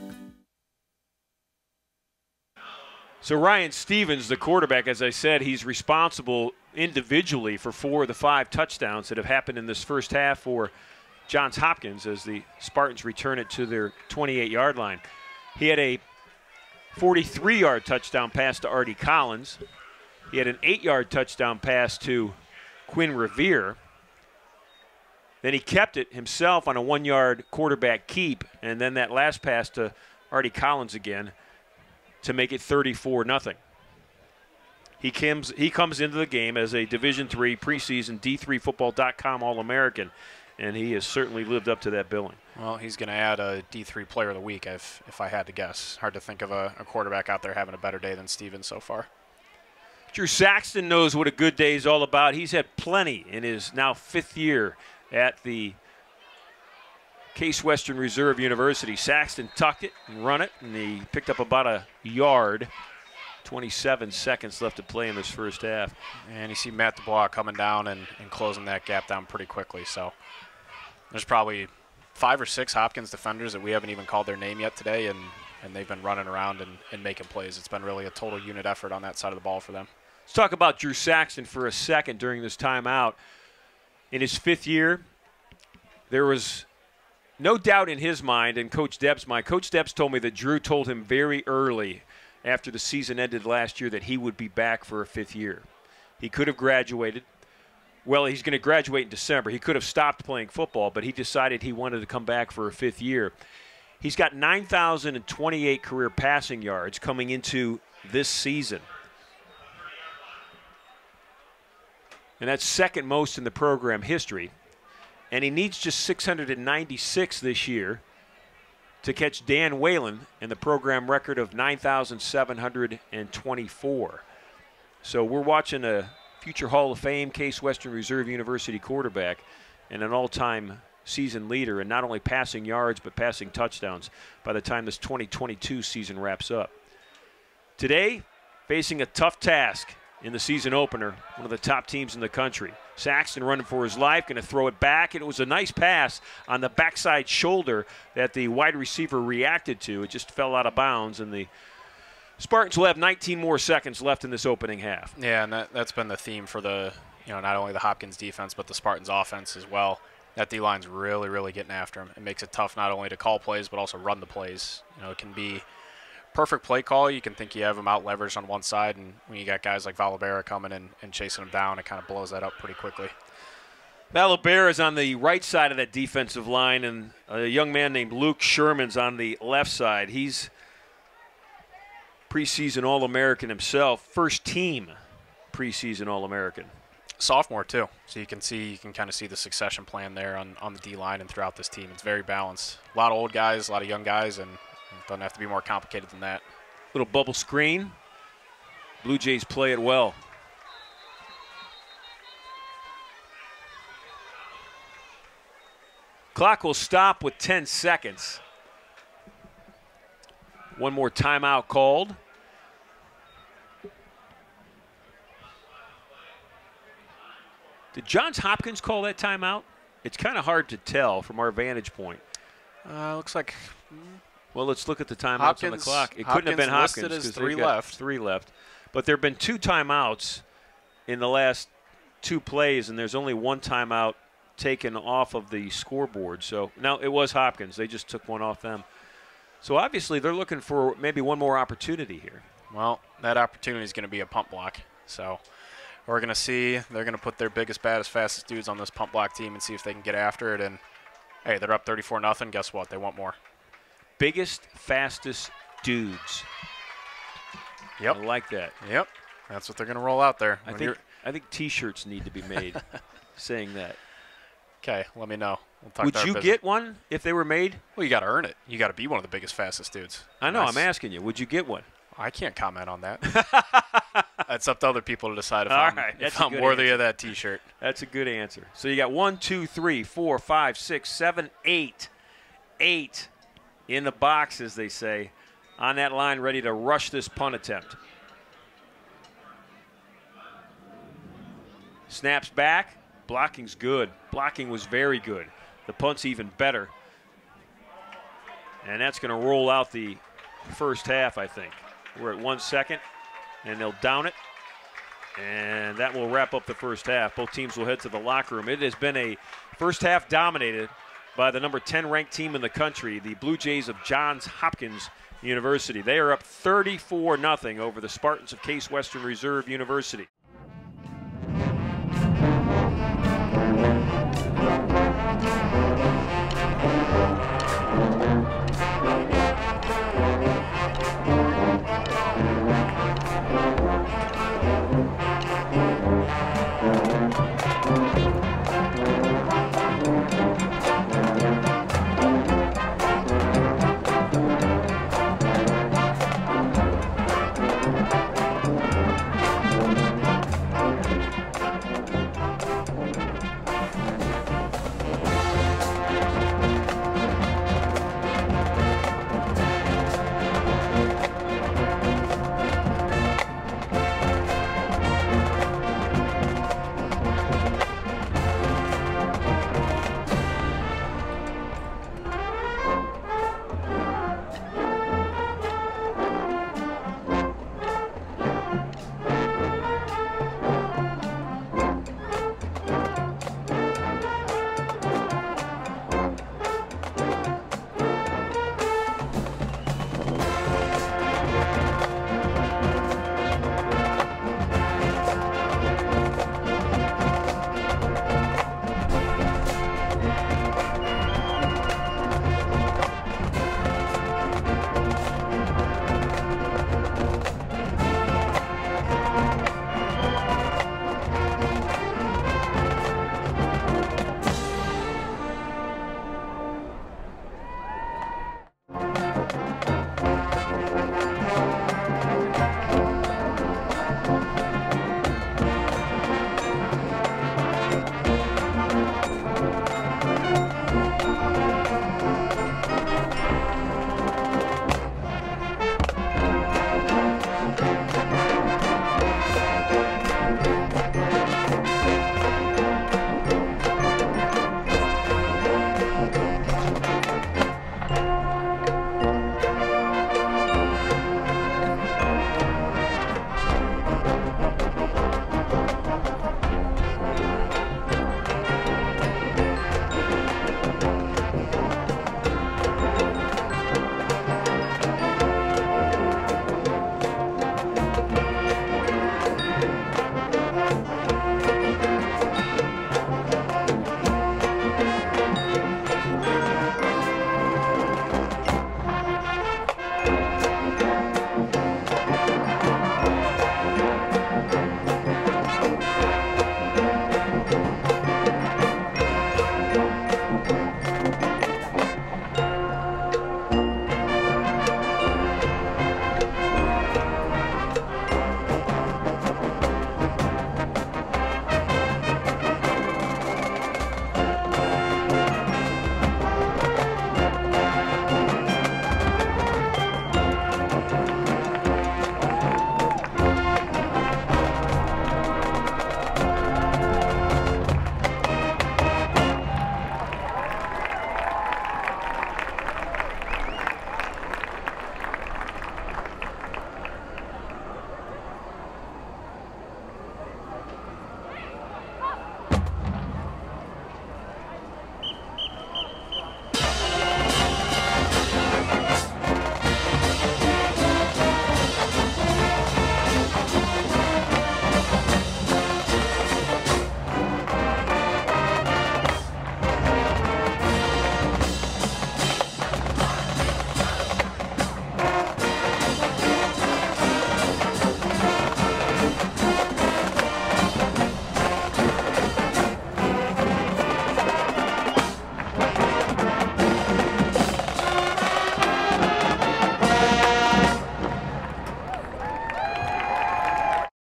So Ryan Stevens, the quarterback, as I said, he's responsible individually for four of the five touchdowns that have happened in this first half for Johns Hopkins as the Spartans return it to their twenty-eight-yard line. He had a forty-three-yard touchdown pass to Artie Collins. He had an eight-yard touchdown pass to Quinn Revere. Then he kept it himself on a one-yard quarterback keep, and then that last pass to Artie Collins again to make it thirty-four nothing. He comes, he comes into the game as a Division three preseason D three football dot com All-American, and he has certainly lived up to that billing. Well, he's going to add a D three Player of the Week if, if I had to guess. Hard to think of a, a quarterback out there having a better day than Stevens so far. Drew Saxton knows what a good day is all about. He's had plenty in his now fifth year at the Case Western Reserve University. Saxton tucked it and run it, and he picked up about a yard. twenty-seven seconds left to play in this first half. And you see Matt Dubois coming down and, and closing that gap down pretty quickly. So there's probably five or six Hopkins defenders that we haven't even called their name yet today, and, and they've been running around and, and making plays. It's been really a total unit effort on that side of the ball for them. Let's talk about Drew Saxton for a second during this timeout. In his fifth year, there was no doubt in his mind and Coach Debb's mind. Coach Debb's told me that Drew told him very early after the season ended last year that he would be back for a fifth year. He could have graduated, Well, he's going to graduate in December. He could have stopped playing football, but he decided he wanted to come back for a fifth year. He's got nine thousand twenty-eight career passing yards coming into this season. And that's second most in the program history. And he needs just six hundred ninety-six this year to catch Dan Whalen and the program record of nine thousand seven hundred twenty-four. So we're watching a future Hall of Fame Case Western Reserve University quarterback and an all-time season leader in not only passing yards but passing touchdowns by the time this twenty twenty-two season wraps up. Today, facing a tough task in the season opener, one of the top teams in the country. Saxton running for his life, going to throw it back, and it was a nice pass on the backside shoulder that the wide receiver reacted to. It just fell out of bounds, and the Spartans will have nineteen more seconds left in this opening half. Yeah, and that, that's been the theme for the, you know, not only the Hopkins defense, but the Spartans offense as well. That D-line's really, really getting after him. It makes it tough not only to call plays, but also run the plays. You know, it can be perfect play call. You can think you have him out leveraged on one side, and when you got guys like Valabera coming in and chasing him down, it kind of blows that up pretty quickly. Valabera is on the right side of that defensive line, and a young man named Luke Sherman's on the left side. He's preseason All-American himself, first team preseason All-American. Sophomore too, so you can see you can kind of see the succession plan there on, on the D-line and throughout this team. It's very balanced. A lot of old guys, a lot of young guys, and it doesn't have to be more complicated than that. Little bubble screen. Blue Jays play it well. Clock will stop with ten seconds. One more timeout called. Did Johns Hopkins call that timeout? It's kind of hard to tell from our vantage point. Uh, looks like. Well, let's look at the timeouts Hopkins, on the clock. It Hopkins couldn't have been Hopkins listed as because three they've got left. Three left, but there have been two timeouts in the last two plays, and there's only one timeout taken off of the scoreboard. So now it was Hopkins. They just took one off them. So obviously they're looking for maybe one more opportunity here. Well, that opportunity is going to be a pump block. So we're going to see. They're going to put their biggest, baddest, fastest dudes on this pump block team and see if they can get after it. And, hey, they're up thirty-four nothing. Guess what? They want more. Biggest, fastest dudes. Yep. I like that. Yep. That's what they're going to roll out there. I When think you're I think T-shirts need to be made saying that. Okay, let me know. We'll talk Would to our you business. get one if they were made? Well, you got to earn it. You got to be one of the biggest, fastest dudes. I know. Nice. I'm asking you. Would you get one? I can't comment on that. That's up to other people to decide if All I'm, right, that's if a I'm good worthy answer. of that T-shirt. That's a good answer. So you got one, two, three, four, five, six, seven, eight, eight in the box, as they say, on that line, ready to rush this punt attempt. Snaps back. Blocking's good. Blocking was very good. The punt's even better. And that's going to roll out the first half, I think. We're at one second, and they'll down it. And that will wrap up the first half. Both teams will head to the locker room. It has been a first half dominated by the number ten ranked team in the country, the Blue Jays of Johns Hopkins University. They are up thirty-four nothing over the Spartans of Case Western Reserve University.